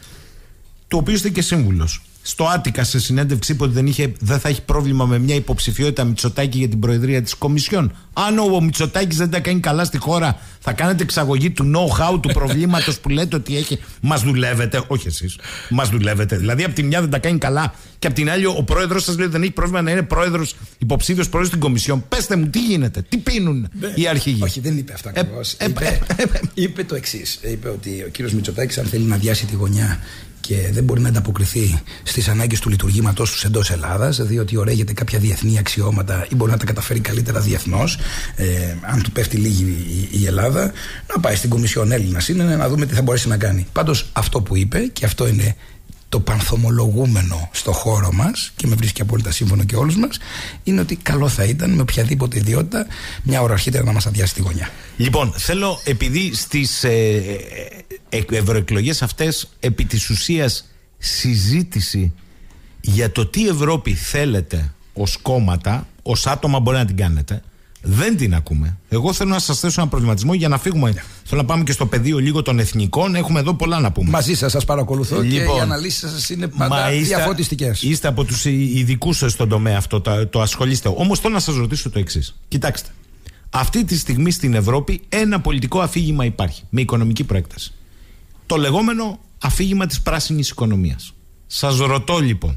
Speaker 1: του οποίου είστε και σύμβουλος, στο Άττικα σε συνέντευξη είπε ότι δεν, είχε, δεν θα έχει πρόβλημα με μια υποψηφιότητα Μητσοτάκη για την προεδρία της Κομισιόν. Αν ο Μητσοτάκης δεν τα κάνει καλά στη χώρα, θα κάνετε εξαγωγή του know-how του προβλήματος που λέτε ότι έχει? Μας δουλεύετε, όχι εσείς. Μας δουλεύετε. Δηλαδή, από τη μια δεν τα κάνει καλά και από την άλλη ο πρόεδρος σας λέει ότι δεν έχει πρόβλημα να είναι πρόεδρος, υποψήφιος πρόεδρος στην Κομισιόν. Πέστε μου, τι γίνεται, τι πίνουν οι αρχηγοί?
Speaker 2: Όχι, δεν είπε αυτά ακριβώς. Ε, είπε, ε, ε, είπε το εξής. Είπε ότι ο κύριος Μητσοτάκης, αν θέλει να διάσει τη γωνιά και δεν μπορεί να ανταποκριθεί στις ανάγκες του λειτουργήματός τους εντός Ελλάδας, διότι ωραίγεται κάποια διεθνή αξιώματα ή μπορεί να τα καταφέρει καλύτερα διεθνώς, ε, αν του πέφτει λίγη η, η Ελλάδα, να πάει στην Κομισιόν, Έλληνας είναι, να δούμε τι θα μπορέσει να κάνει. Πάντως αυτό που είπε, και αυτό είναι το πανθομολογούμενο στο χώρο μας και με βρίσκει απόλυτα σύμφωνο και όλους μας, είναι ότι καλό θα ήταν με οποιαδήποτε ιδιότητα μια ώρα αρχίτερα να μας αδειάσει τη γωνιά.
Speaker 1: Λοιπόν, θέλω, επειδή στις ε, ε, ευρωεκλογές αυτές επί της ουσίας συζήτηση για το τι Ευρώπη θέλετε ως κόμματα, ως άτομα μπορεί να την κάνετε, δεν την ακούμε. Εγώ θέλω να σας θέσω ένα προβληματισμό για να φύγουμε. Yeah. Θέλω να πάμε και στο πεδίο λίγο των εθνικών. Έχουμε εδώ πολλά να πούμε.
Speaker 2: Μαζί σας σας παρακολουθώ, λοιπόν, και οι αναλύσεις σας είναι πάντα διαφωτιστικές.
Speaker 1: Είστε από τους ειδικούς στον τομέα αυτό, το, το ασχολείστε. Όμως θέλω να σας ρωτήσω το εξής. Κοιτάξτε. Αυτή τη στιγμή στην Ευρώπη ένα πολιτικό αφήγημα υπάρχει με οικονομική προέκταση. Το λεγόμενο αφήγημα της πράσινης οικονομίας. Σας ρωτώ λοιπόν,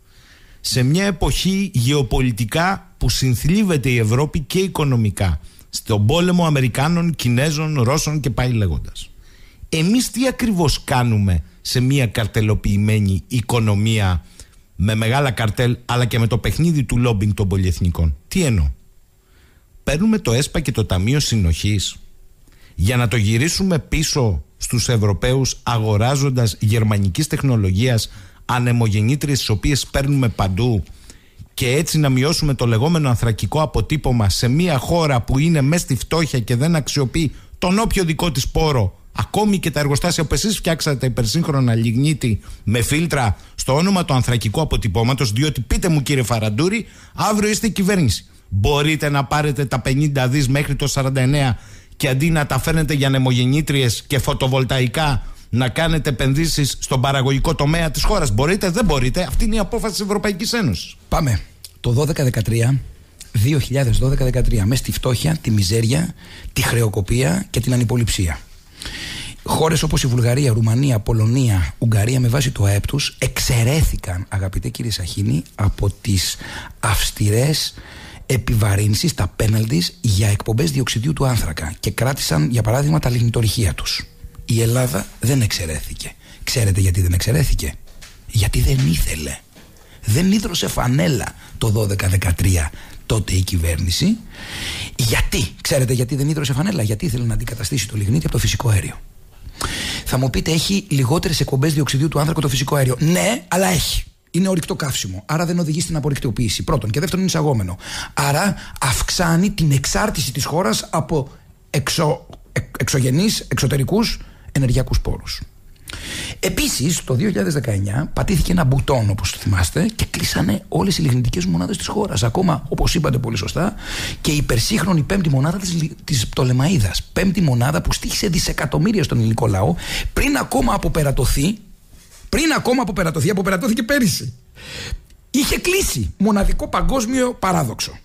Speaker 1: σε μια εποχή γεωπολιτικά που συνθλίβεται η Ευρώπη και οικονομικά, στον πόλεμο Αμερικάνων, Κινέζων, Ρώσων και πάει λέγοντας, εμείς τι ακριβώς κάνουμε σε μια καρτελοποιημένη οικονομία με μεγάλα καρτέλ αλλά και με το παιχνίδι του λόμπινγκ των πολυεθνικών? Τι εννοώ? Παίρνουμε το ΕΣΠΑ και το Ταμείο Συνοχής για να το γυρίσουμε πίσω στους Ευρωπαίους αγοράζοντας γερμανικής τεχνολογίας ανεμογεννήτριες τις οποίες παίρνουμε παντού και έτσι να μειώσουμε το λεγόμενο ανθρακικό αποτύπωμα σε μια χώρα που είναι μέσα στη φτώχεια και δεν αξιοποιεί τον όποιο δικό της πόρο, ακόμη και τα εργοστάσια που εσείς φτιάξατε υπερσύγχρονα λιγνίτη με φίλτρα στο όνομα του ανθρακικού αποτυπώματος, διότι πείτε μου κύριε Φαραντούρη, αύριο είστε η κυβέρνηση. Μπορείτε να πάρετε τα πενήντα δις μέχρι το σαράντα εννέα και αντί να τα φέρνετε για ανεμογεννήτριες και φωτοβολταϊκά να κάνετε επενδύσεις στον παραγωγικό τομέα της χώρας? Μπορείτε, δεν μπορείτε? Αυτή είναι η απόφαση της Ευρωπαϊκής Ένωσης.
Speaker 2: Πάμε. Το δώδεκα δεκατρία, δύο χιλιάδες δώδεκα δεκατρία, μέσα στη φτώχεια, τη μιζέρια, τη χρεοκοπία και την ανυποληψία. Χώρες όπως η Βουλγαρία, Ρουμανία, Πολωνία, Ουγγαρία με βάση το ΑΕΠ τους εξαιρέθηκαν, αγαπητέ κύριε Σαχίνη, από τις αυστηρές επιβαρύνσεις, τα πέναλτις για εκπομπές διοξιδίου του άνθρακα και κράτησαν για παράδειγμα τα λιγνητορυχεία τους. Η Ελλάδα δεν εξαιρέθηκε. Ξέρετε γιατί δεν εξαιρέθηκε? Γιατί δεν ήθελε. Δεν ίδρωσε φανέλα το δώδεκα δεκατρία τότε η κυβέρνηση. Γιατί? Ξέρετε γιατί δεν ίδρωσε φανέλα? Γιατί ήθελε να αντικαταστήσει το λιγνίτη από το φυσικό αέριο. Θα μου πείτε, έχει λιγότερες εκπομπές διοξιδίου του άνθρακα το φυσικό αέριο? Ναι, αλλά έχει. Είναι ορυκτό καύσιμο. Άρα δεν οδηγεί στην απορρικτοποίηση. Πρώτον. Και δεύτερον, είναι εισαγόμενο. Άρα αυξάνει την εξάρτηση της χώρας από εξω, εξ, εξωγενείς, εξωτερικούς ενεργειακούς πόρους. Επίσης, το δύο χιλιάδες δεκαεννιά πατήθηκε ένα μπουτόν, όπως το θυμάστε, και κλείσανε όλες οι λιγνητικές μονάδες της χώρας. Ακόμα, όπως είπατε πολύ σωστά, και η υπερσύγχρονη πέμπτη μονάδα της, της πριν ακόμα αποπερατωθεί, αποπερατώθηκε πέρυσι. Είχε κλείσει μοναδικό παγκόσμιο παράδοξο.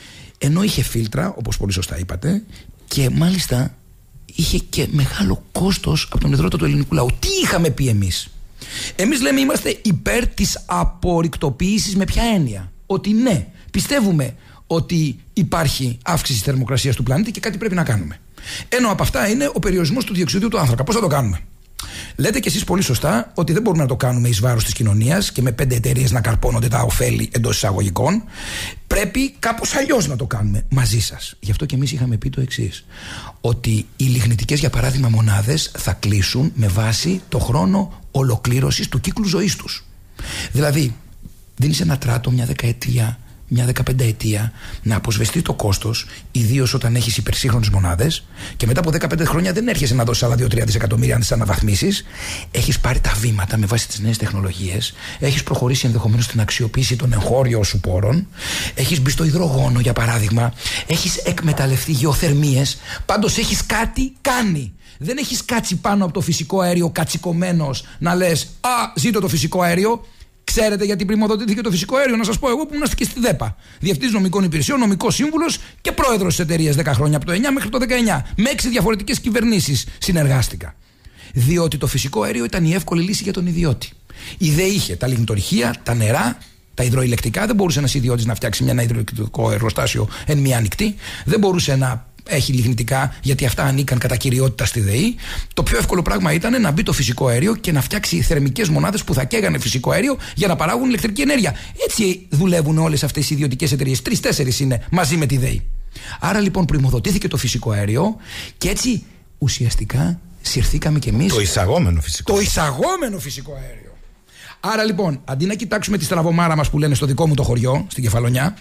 Speaker 2: Ενώ είχε φίλτρα, όπως πολύ σωστά είπατε, και μάλιστα είχε και μεγάλο κόστος από τον ιδρώτα του ελληνικού λαού. Τι είχαμε πει εμείς? Εμείς λέμε είμαστε υπέρ της απορρικτοποίησης. Με ποια έννοια? Ότι ναι, πιστεύουμε ότι υπάρχει αύξηση της θερμοκρασίας του πλανήτη και κάτι πρέπει να κάνουμε. Ένα από αυτά είναι ο περιορισμός του διοξειδίου του άνθρακα. Πώς θα το κάνουμε? Λέτε κι εσείς πολύ σωστά ότι δεν μπορούμε να το κάνουμε εις βάρος της κοινωνίας και με πέντε εταιρείες να καρπώνονται τα ωφέλη εντός εισαγωγικών. Πρέπει κάπως αλλιώς να το κάνουμε μαζί σας. Γι' αυτό και εμείς είχαμε πει το εξής: ότι οι λιγνητικές, για παράδειγμα, μονάδες θα κλείσουν με βάση το χρόνο ολοκλήρωσης του κύκλου ζωής τους. Δηλαδή, δίνεις ένα τράτο, μια δεκαετία, μια δεκαπενταετία, να αποσβεστεί το κόστος, ιδίως όταν έχεις υπερσύγχρονες μονάδες, και μετά από δεκαπέντε χρόνια δεν έρχεσαι να δώσεις άλλα δύο τρία δισεκατομμύρια αν τις αναβαθμίσεις. Έχεις πάρει τα βήματα με βάση τις νέες τεχνολογίες, έχεις προχωρήσει ενδεχομένως στην αξιοποίηση των εγχώριων σου πόρων, έχεις μπει στο υδρογόνο, για παράδειγμα, έχεις εκμεταλλευτεί γεωθερμίες. Πάντως έχεις κάτι κάνει. Δεν έχεις κάτσει πάνω από το φυσικό αέριο κατσικωμένος να λες «Α, ζήτω το φυσικό αέριο». Ξέρετε γιατί πρημοδοτήθηκε το φυσικό αέριο? Να σας πω εγώ που ήμουν και στη ΔΕΠΑ. Διευθυντής νομικών υπηρεσιών, νομικός σύμβουλος και πρόεδρος της εταιρείας δέκα χρόνια, από το εννιά μέχρι το δεκαεννιά. Με έξι διαφορετικές κυβερνήσεις συνεργάστηκα. Διότι το φυσικό αέριο ήταν η εύκολη λύση για τον ιδιώτη. Η ΔΕ είχε τα λιγνητορυχεία, τα νερά, τα υδροηλεκτρικά. Δεν μπορούσε ένας ιδιώτης να φτιάξει ένα υδροηλεκτρικό εργοστάσιο εν μία νυχτή. Δεν μπορούσε να έχει λιγνητικά, γιατί αυτά ανήκαν κατά κυριότητα στη ΔΕΗ. Το πιο εύκολο πράγμα ήταν να μπει το φυσικό αέριο και να φτιάξει θερμικές μονάδες που θα καίγανε φυσικό αέριο για να παράγουν ηλεκτρική ενέργεια. Έτσι δουλεύουν όλες αυτές οι ιδιωτικές εταιρείες. Τρεις-τέσσερις είναι μαζί με τη ΔΕΗ. Άρα λοιπόν πρημοδοτήθηκε το φυσικό αέριο και έτσι ουσιαστικά συρθήκαμε κι εμείς.
Speaker 1: Το εισαγόμενο φυσικό.
Speaker 2: Το εισαγόμενο φυσικό αέριο. Άρα λοιπόν, αντί να κοιτάξουμε τη στραβομάρα μας που λένε στο δικό μου το χωριό, στην Κεφαλονιά,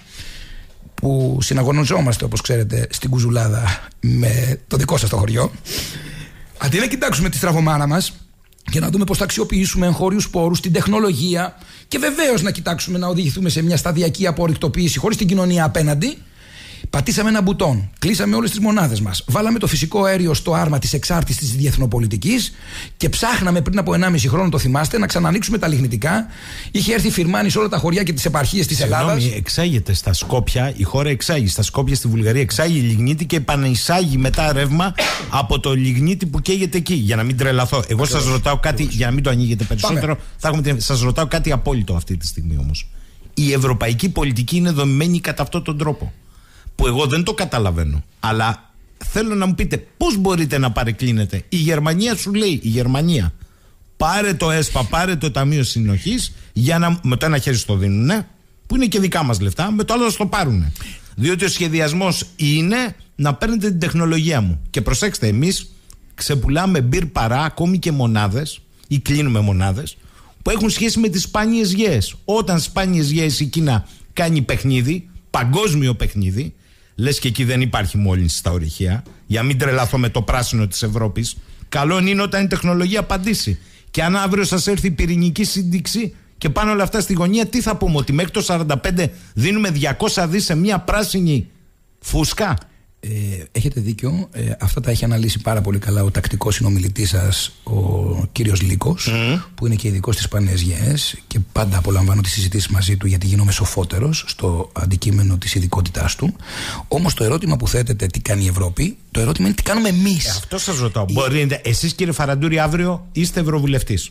Speaker 2: που συναγωνιζόμαστε, όπως ξέρετε, στην Κουζουλάδα με το δικό σας το χωριό, αντί να κοιτάξουμε τη στραβομάρα μας και να δούμε πώς θα αξιοποιήσουμε εγχώριους πόρους, την τεχνολογία, και βεβαίως να κοιτάξουμε να οδηγηθούμε σε μια σταδιακή απορρικτοποίηση χωρίς την κοινωνία απέναντι, πατήσαμε ένα μπουτόν, κλείσαμε όλες τις μονάδες μας, βάλαμε το φυσικό αέριο στο άρμα της εξάρτησης της διεθνοπολιτικής και ψάχναμε πριν από ενάμιση χρόνο, το θυμάστε, να ξανανοίξουμε τα λιγνητικά. Είχε έρθει φυρμάνη σε όλα τα χωριά και τις επαρχίες της Ελλάδας.
Speaker 1: Συγγνώμη, εξάγεται στα Σκόπια, η χώρα εξάγει. Στα Σκόπια στη Βουλγαρία εξάγει λιγνίτη και επανεισάγει μετά ρεύμα από το λιγνίτη που καίγεται εκεί. Για να μην τρελαθώ. Εγώ σας ρωτάω κάτι, για να μην το ανοίγετε περισσότερο, θα έχουμε, σας ρωτάω κάτι απόλυτο αυτή τη στιγμή όμως. Η ευρωπαϊκή πολιτική είναι δομημένη κατά αυτόν τον τρόπο, που εγώ δεν το καταλαβαίνω, αλλά θέλω να μου πείτε πώς μπορείτε να παρεκκλίνετε. Η Γερμανία σου λέει, η Γερμανία, πάρε το ΕΣΠΑ, πάρε το Ταμείο Συνοχής, για να, με το ένα χέρι στο δίνουνε, που είναι και δικά μας λεφτά, με το άλλο θα το πάρουνε. Διότι ο σχεδιασμός είναι να παίρνετε την τεχνολογία μου. Και προσέξτε, εμείς ξεπουλάμε μπυρ παρά, ακόμη και μονάδες, ή κλείνουμε μονάδες, που έχουν σχέση με τις σπάνιες γέες. Όταν σπάνιες γέες η Κίνα κάνει παιχνίδι, παγκόσμιο παιχνίδι, λες και εκεί δεν υπάρχει μόλυνση στα ορυχεία, για μην τρελαθώ με το πράσινο της Ευρώπης. Καλό είναι όταν η τεχνολογία απαντήσει. Και αν αύριο σας έρθει η πυρηνική σύνδεξη και πάνε όλα αυτά στη γωνία, τι θα πούμε? Ότι μέχρι το σαράντα πέντε δίνουμε διακόσια δις σε μια πράσινη φούσκα?
Speaker 2: Ε, έχετε δίκιο. Ε, αυτά τα έχει αναλύσει πάρα πολύ καλά ο τακτικός συνομιλητής σας, ο κύριος Λύκος, mm. που είναι και ειδικός στις σπάνιες γεές, και πάντα απολαμβάνω τις συζητήσεις μαζί του γιατί γίνομαι σοφότερος στο αντικείμενο της ειδικότητάς του. Όμως το ερώτημα που θέτετε, τι κάνει η Ευρώπη, το ερώτημα είναι τι κάνουμε εμείς.
Speaker 1: Ε, αυτό σας ρωτάω. Η... Μπορείτε, εσείς κύριε Φαραντούρη, αύριο είστε ευρωβουλευτής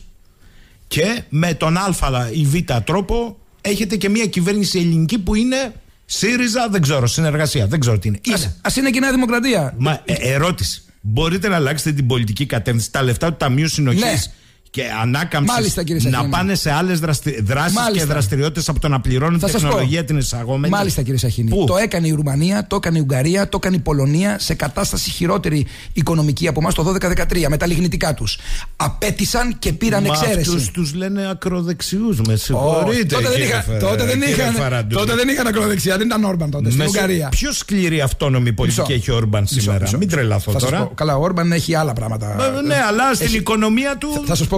Speaker 1: και με τον Α ή Β τρόπο έχετε και μια κυβέρνηση ελληνική που είναι ΣΥΡΙΖΑ, δεν ξέρω, συνεργασία, δεν ξέρω τι είναι.
Speaker 2: Ας, ας είναι και Νέα Δημοκρατία.
Speaker 1: Μα, ε, ερώτηση. Μπορείτε να αλλάξετε την πολιτική κατεύθυνση, τα λεφτά του Ταμείου Συνοχής, ναι, και ανάκαμψης να πάνε σε άλλες δραστη... δράσεις και δραστηριότητες από το να πληρώνουν την τεχνολογία την εισαγόμενη?
Speaker 2: Μάλιστα, κύριε Σαχίνη. Πού? Το έκανε η Ρουμανία, το έκανε η Ουγγαρία, το έκανε η Πολωνία σε κατάσταση χειρότερη οικονομική από εμάς το δώδεκα δεκατρία με τα λιγνητικά τους. Απέτησαν και πήραν Μα εξαίρεση.
Speaker 1: Αυτούς τους λένε ακροδεξιούς, με συγχωρείτε.
Speaker 2: Oh, τότε, δεν είχα, φε... τότε, δεν είχαν, τότε δεν είχαν ακροδεξιά, δεν ήταν Όρμπαν τότε στην Ουγγαρία.
Speaker 1: Πιο σκληρή αυτόνομη πολιτική έχει ο Όρμπαν σήμερα? Μην τρελαθώ τώρα.
Speaker 2: Καλά, ο Όρμπαν έχει άλλα πράγματα.
Speaker 1: Ναι, αλλά στην οικονομία του.
Speaker 2: Θα σας πω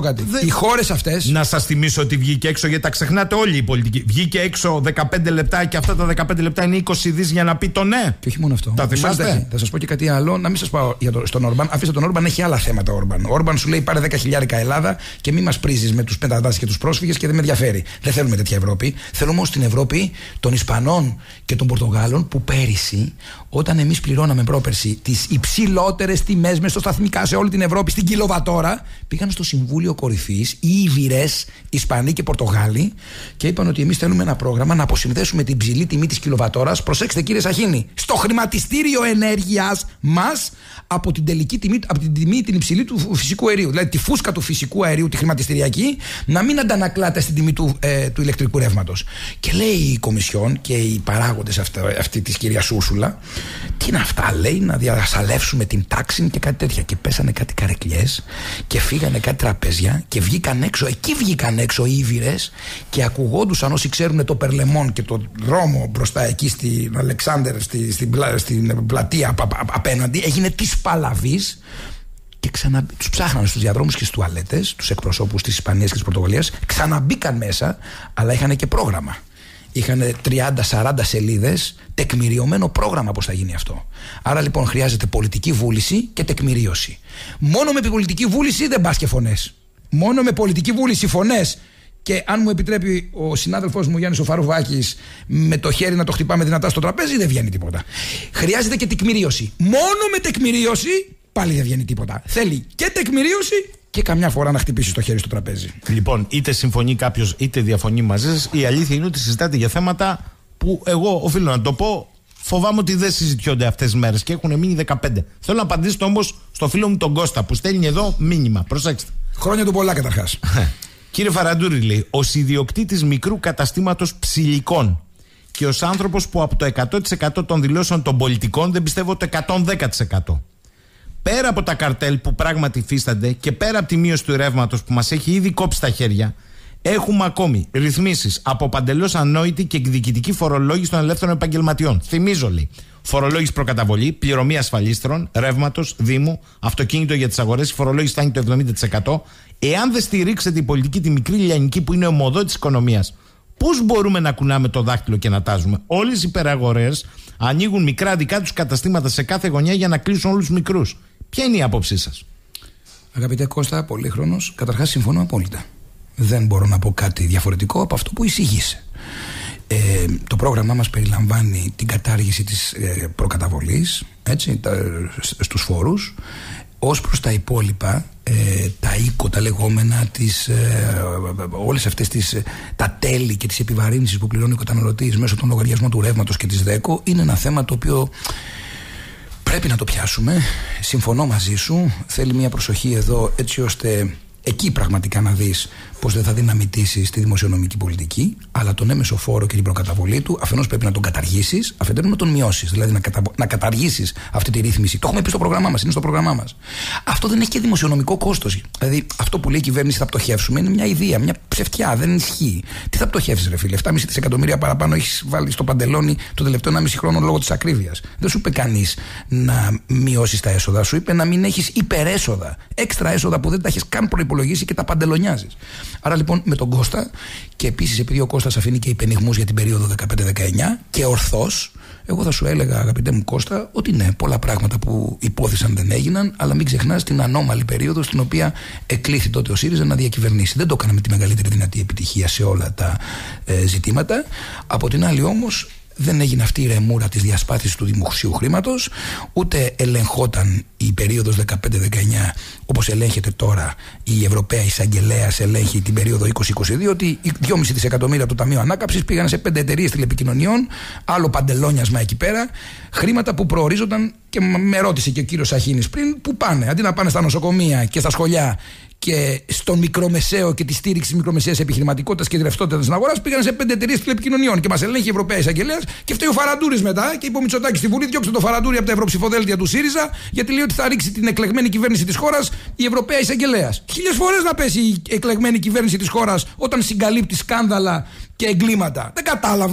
Speaker 2: κάτι.
Speaker 1: Δε...
Speaker 2: Οι χώρες αυτές.
Speaker 1: Να σας θυμίσω ότι βγήκε έξω, γιατί τα ξεχνάτε όλοι οι πολιτικοί. Βγήκε έξω δεκαπέντε λεπτά και αυτά τα δεκαπέντε λεπτά είναι είκοσι δις για να πει το ναι.
Speaker 2: Και όχι μόνο αυτό.
Speaker 1: Τα θυμάστε.
Speaker 2: Θα σας πω και κάτι άλλο. Να μην σας πάω για το, στον Όρμπαν. Αφήστε τον Όρμπαν, έχει άλλα θέματα ο Όρμπαν. Ο Όρμπαν σου λέει πάρε δέκα χιλιάρικα Ελλάδα και μη μας πρίζεις με τους πενταδάτες και τους πρόσφυγες και δεν με ενδιαφέρει. Δεν θέλουμε τέτοια Ευρώπη. Θέλουμε όμως την Ευρώπη των Ισπανών και των Πορτογάλων που πέρυσι, όταν εμείς πληρώναμε πρόπερση τις υψηλότερες τιμές μεσοσταθμικά σε όλη την Ευρώπη στην κιλοβατόρα, πήγαν στο Συμβούλιο Κορυφής οι Ιβυρές, Ισπανοί και Πορτογάλοι και είπαν ότι εμείς θέλουμε ένα πρόγραμμα να αποσυνδέσουμε την ψηλή τιμή της κιλοβατόρας. Προσέξτε κύριε Σαχίνη, στο χρηματιστήριο ενέργειας μας από την τελική τιμή, από την τιμή την υψηλή του φυσικού αερίου. Δηλαδή τη φούσκα του φυσικού αερίου, τη χρηματιστηριακή, να μην αντανακλάται στην τιμή του, ε, του ηλεκτρικού ρεύματος. Και λέει η Κομισιόν και οι παράγοντες αυτή, αυτή της κυρία Σούσουλα, τι είναι αυτά, λέει, να διασαλεύσουμε την τάξη και κάτι τέτοια. Και πέσανε κάτι καρεκλιές και φύγανε κάτι τραπέζια και βγήκαν έξω, εκεί βγήκαν έξω οι Ήβυρες και ακουγόντουσαν όσοι ξέρουν το Περλεμόν και το δρόμο μπροστά εκεί στην Αλεξάνδερ, στη, στην, στην πλατεία απ, απ, απέναντι, έγινε της Παλαβής. Και ξανα... τους ψάχνανε στους διαδρόμους και στις τουαλέτες, τους εκπροσώπους της Ισπανίας και της Πορτογαλίας, ξαναμπήκαν μέσα, αλλά είχαν και πρόγραμμα. Είχαν τριάντα σαράντα σελίδες τεκμηριωμένο πρόγραμμα πώς θα γίνει αυτό. Άρα λοιπόν χρειάζεται πολιτική βούληση και τεκμηρίωση. Μόνο με πολιτική βούληση δεν πας και φωνές. Μόνο με πολιτική βούληση, φωνές. Και αν μου επιτρέπει ο συνάδελφός μου Γιάννης ο Φαρουβάκης με το χέρι να το χτυπάμε δυνατά στο τραπέζι, δεν βγαίνει τίποτα. Χρειάζεται και τεκμηρίωση. Μόνο με τεκμηρίωση πάλι δεν βγαίνει τίποτα. Θέλει και τεκμηρίωση και καμιά φορά να χτυπήσει το χέρι στο τραπέζι.
Speaker 1: Λοιπόν, είτε συμφωνεί κάποιος είτε διαφωνεί μαζί σας, η αλήθεια είναι ότι συζητάτε για θέματα που εγώ οφείλω να το πω. Φοβάμαι ότι δεν συζητιόνται αυτές τις μέρες και έχουν μείνει δεκαπέντε. Θέλω να απαντήσετε όμως στο φίλο μου τον Κώστα που στέλνει εδώ μήνυμα. Προσέξτε.
Speaker 2: Χρόνια του πολλά καταρχάς.
Speaker 1: Κύριε Φαραντούρη, λέει, ως ιδιοκτήτης μικρού καταστήματος ψηλικών και ως άνθρωπος που από το εκατό τοις εκατό των δηλώσεων των πολιτικών δεν πιστεύω το εκατόν δέκα τοις εκατό. Πέρα από τα καρτέλ που πράγματι υφίστανται και πέρα από τη μείωση του ρεύματος που μας έχει ήδη κόψει τα χέρια, έχουμε ακόμη ρυθμίσεις από παντελώς ανόητη και εκδικητική φορολόγηση των ελεύθερων επαγγελματιών. Θυμίζω, λέει, φορολόγηση προκαταβολή, πληρωμή ασφαλίστρων, ρεύματος, δήμου, αυτοκίνητο για τις αγορές, η φορολόγηση φτάνει το εβδομήντα τοις εκατό. Εάν δεν στηρίξετε η πολιτική τη μικρή λιανική που είναι ομοδό της οικονομίας, πώς μπορούμε να κουνάμε το δάχτυλο και να τάζουμε? Όλες οι υπεραγορές ανοίγουν μικρά δικά τους καταστήματα σε κάθε γωνιά για να κλείσουν όλους τους μικρούς. Ποια είναι η άποψή σας?
Speaker 2: Αγαπητέ Κώστα, πολύχρονος, καταρχάς συμφωνώ απόλυτα. Δεν μπορώ να πω κάτι διαφορετικό από αυτό που εισηγήσε. Ε, το πρόγραμμά μας περιλαμβάνει την κατάργηση της ε, προκαταβολής, έτσι, τα, στους φόρους. Ως προς τα υπόλοιπα, ε, τα οίκο, τα λεγόμενα, τις, ε, όλες αυτές τις, τα τέλη και τις επιβαρύνσεις που πληρώνει ο καταναλωτής μέσω των λογαριασμών του ρεύματος και της ΔΕΚΟ, είναι ένα θέμα το οποίο πρέπει να το πιάσουμε. Συμφωνώ μαζί σου. Θέλει μια προσοχή εδώ, έτσι ώστε εκεί πραγματικά να δεις πως δεν θα δυναμητήσεις τη δημοσιονομική πολιτική, αλλά τον έμεσο φόρο και την προκαταβολή του αφενός πρέπει να τον καταργήσεις, αφετέρου να τον μειώσεις. Δηλαδή να, κατα... να καταργήσεις αυτή τη ρύθμιση. Το έχουμε πει στο πρόγραμμά μας, είναι στο πρόγραμμά μας. Αυτό δεν έχει και δημοσιονομικό κόστος. Δηλαδή αυτό που λέει η κυβέρνηση θα πτωχεύσουμε είναι μια ιδέα, μια ψευτιά, δεν ισχύει. Τι θα πτωχεύσεις, ρε φίλε? επτά κόμμα πέντε δισεκατομμύρια παραπάνω έχεις βάλει στο παντελόνι το τελευταίο ενάμιση χρόνο λόγω της ακρίβειας. Δεν σου είπε κανείς να μειώσεις τα έσοδα, σου είπε να μην έχεις υπερέσοδα, έξτρα έσοδα που δεν τα έχεις καν προϋπολογίσει και τα παντελονιάζεις. Άρα λοιπόν με τον Κώστα, και επίσης επειδή ο Κώστας αφήνει και υπενιγμούς για την περίοδο δεκαπέντε δεκαεννιά και ορθώς, εγώ θα σου έλεγα, αγαπητέ μου Κώστα, ότι ναι, πολλά πράγματα που υπόθησαν δεν έγιναν, αλλά μην ξεχνάς την ανώμαλη περίοδο στην οποία εκλήθη τότε ο ΣΥΡΙΖΑ να διακυβερνήσει. Δεν το έκανα με τη μεγαλύτερη δυνατή επιτυχία σε όλα τα ε, ζητήματα. Από την άλλη όμως, δεν έγινε αυτή η ρεμούρα της διασπάθησης του δημοσίου χρήματος, ούτε ελεγχόταν η περίοδος δεκαπέντε δεκαεννιά όπως ελέγχεται τώρα η Ευρωπαία Εισαγγελέας ελέγχει την περίοδο είκοσι είκοσι δύο, ότι οι δυόμισι δισεκατομμύρια του Ταμείου Ανάκαμψης πήγαν σε πέντε εταιρείες τηλεπικοινωνιών, άλλο παντελόνιασμα εκεί πέρα, χρήματα που προορίζονταν, και με ρώτησε και ο κύριος Σαχίνης πριν, που πάνε, αντί να πάνε στα νοσοκομεία και στα σχολιά και στον μικρομεσαίο και τη στήριξη της μικρομεσαίας επιχειρηματικότητας και τη ρευστότητα της αγοράς, πήγαν σε πέντε εταιρείες τηλεπικοινωνιών και μας ελέγχει η Ευρωπαία Εισαγγελέας και φταίει ο Φαραντούρης μετά. Και είπε ο Μητσοτάκης στη Βουλή: διώξτε το Φαραντούρη από τα ευρωψηφοδέλτια του ΣΥΡΙΖΑ, γιατί λέει ότι θα ρίξει την εκλεγμένη κυβέρνηση της χώρας η Ευρωπαία Εισαγγελέας. Χίλιες φορές να πέσει η εκλεγμένη κυβέρνηση της χώρας όταν συγκαλύπτει σκάνδαλα και εγκλήματα. Δεν κατάλαβα.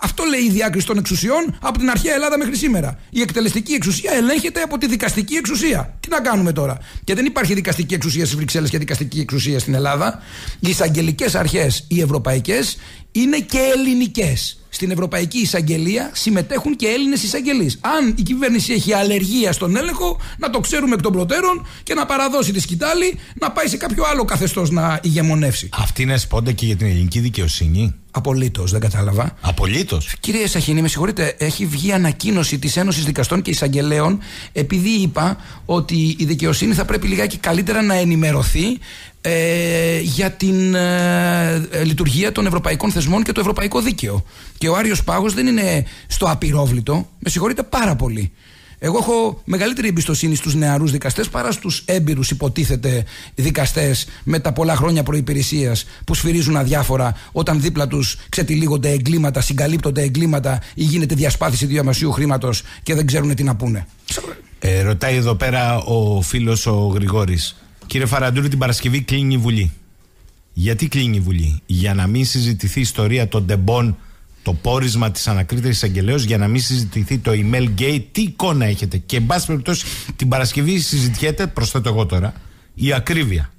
Speaker 2: Αυτό λέει η διάκριση των εξουσιών από την αρχαία Ελλάδα μέχρι σήμερα. Η εκτελεστική εξουσία ελέγχεται από τη δικαστική εξουσία. Τι να κάνουμε τώρα? Και δεν υπάρχει δικαστική εξουσία στις Βρυξέλλες και δικαστική εξουσία στην Ελλάδα. Οι εισαγγελικές αρχές, οι ευρωπαϊκές, είναι και ελληνικές. Στην Ευρωπαϊκή Εισαγγελία συμμετέχουν και Έλληνες εισαγγελείς. Αν η κυβέρνηση έχει αλλεργία στον έλεγχο, να το ξέρουμε εκ των προτέρων και να παραδώσει τη σκητάλη να πάει σε κάποιο άλλο καθεστώς να ηγεμονεύσει.
Speaker 1: Αυτή είναι σπόντα και για την ελληνική δικαιοσύνη.
Speaker 2: Απολύτως, δεν κατάλαβα.
Speaker 1: Απολύτως.
Speaker 2: Κύριε Σαχίνη, με συγχωρείτε, έχει βγει ανακοίνωση της Ένωσης Δικαστών και Εισαγγελέων, επειδή είπα ότι η δικαιοσύνη θα πρέπει λιγάκι καλύτερα να ενημερωθεί ε, για την ε, ε, λειτουργία των ευρωπαϊκών θεσμών και το ευρωπαϊκό δίκαιο. Και ο Άριος Πάγος δεν είναι στο απειρόβλητο. Με συγχωρείτε πάρα πολύ. Εγώ έχω μεγαλύτερη εμπιστοσύνη στους νεαρούς δικαστές παρά στους έμπειρους υποτίθεται δικαστές με τα πολλά χρόνια προϋπηρεσίας που σφυρίζουν αδιάφορα όταν δίπλα τους ξετυλίγονται εγκλήματα, συγκαλύπτονται εγκλήματα ή γίνεται διασπάθηση διαμασίου χρήματος και δεν ξέρουν τι να πούνε.
Speaker 1: Ε, ρωτάει εδώ πέρα ο φίλος ο Γρηγόρης. Κύριε Φαραντούρη, την Παρασκευή κλείνει η Βουλή. Γιατί κλείνει η Βουλή? Για να μην συζητηθεί η ιστορία των ντεμπών, το πόρισμα της ανακρίτριας εισαγγελέως, για να μην συζητηθεί το email gate? Τι εικόνα έχετε? Και εν πάση περιπτώσει την Παρασκευή συζητιέται, προσθέτω εγώ τώρα, η ακρίβεια.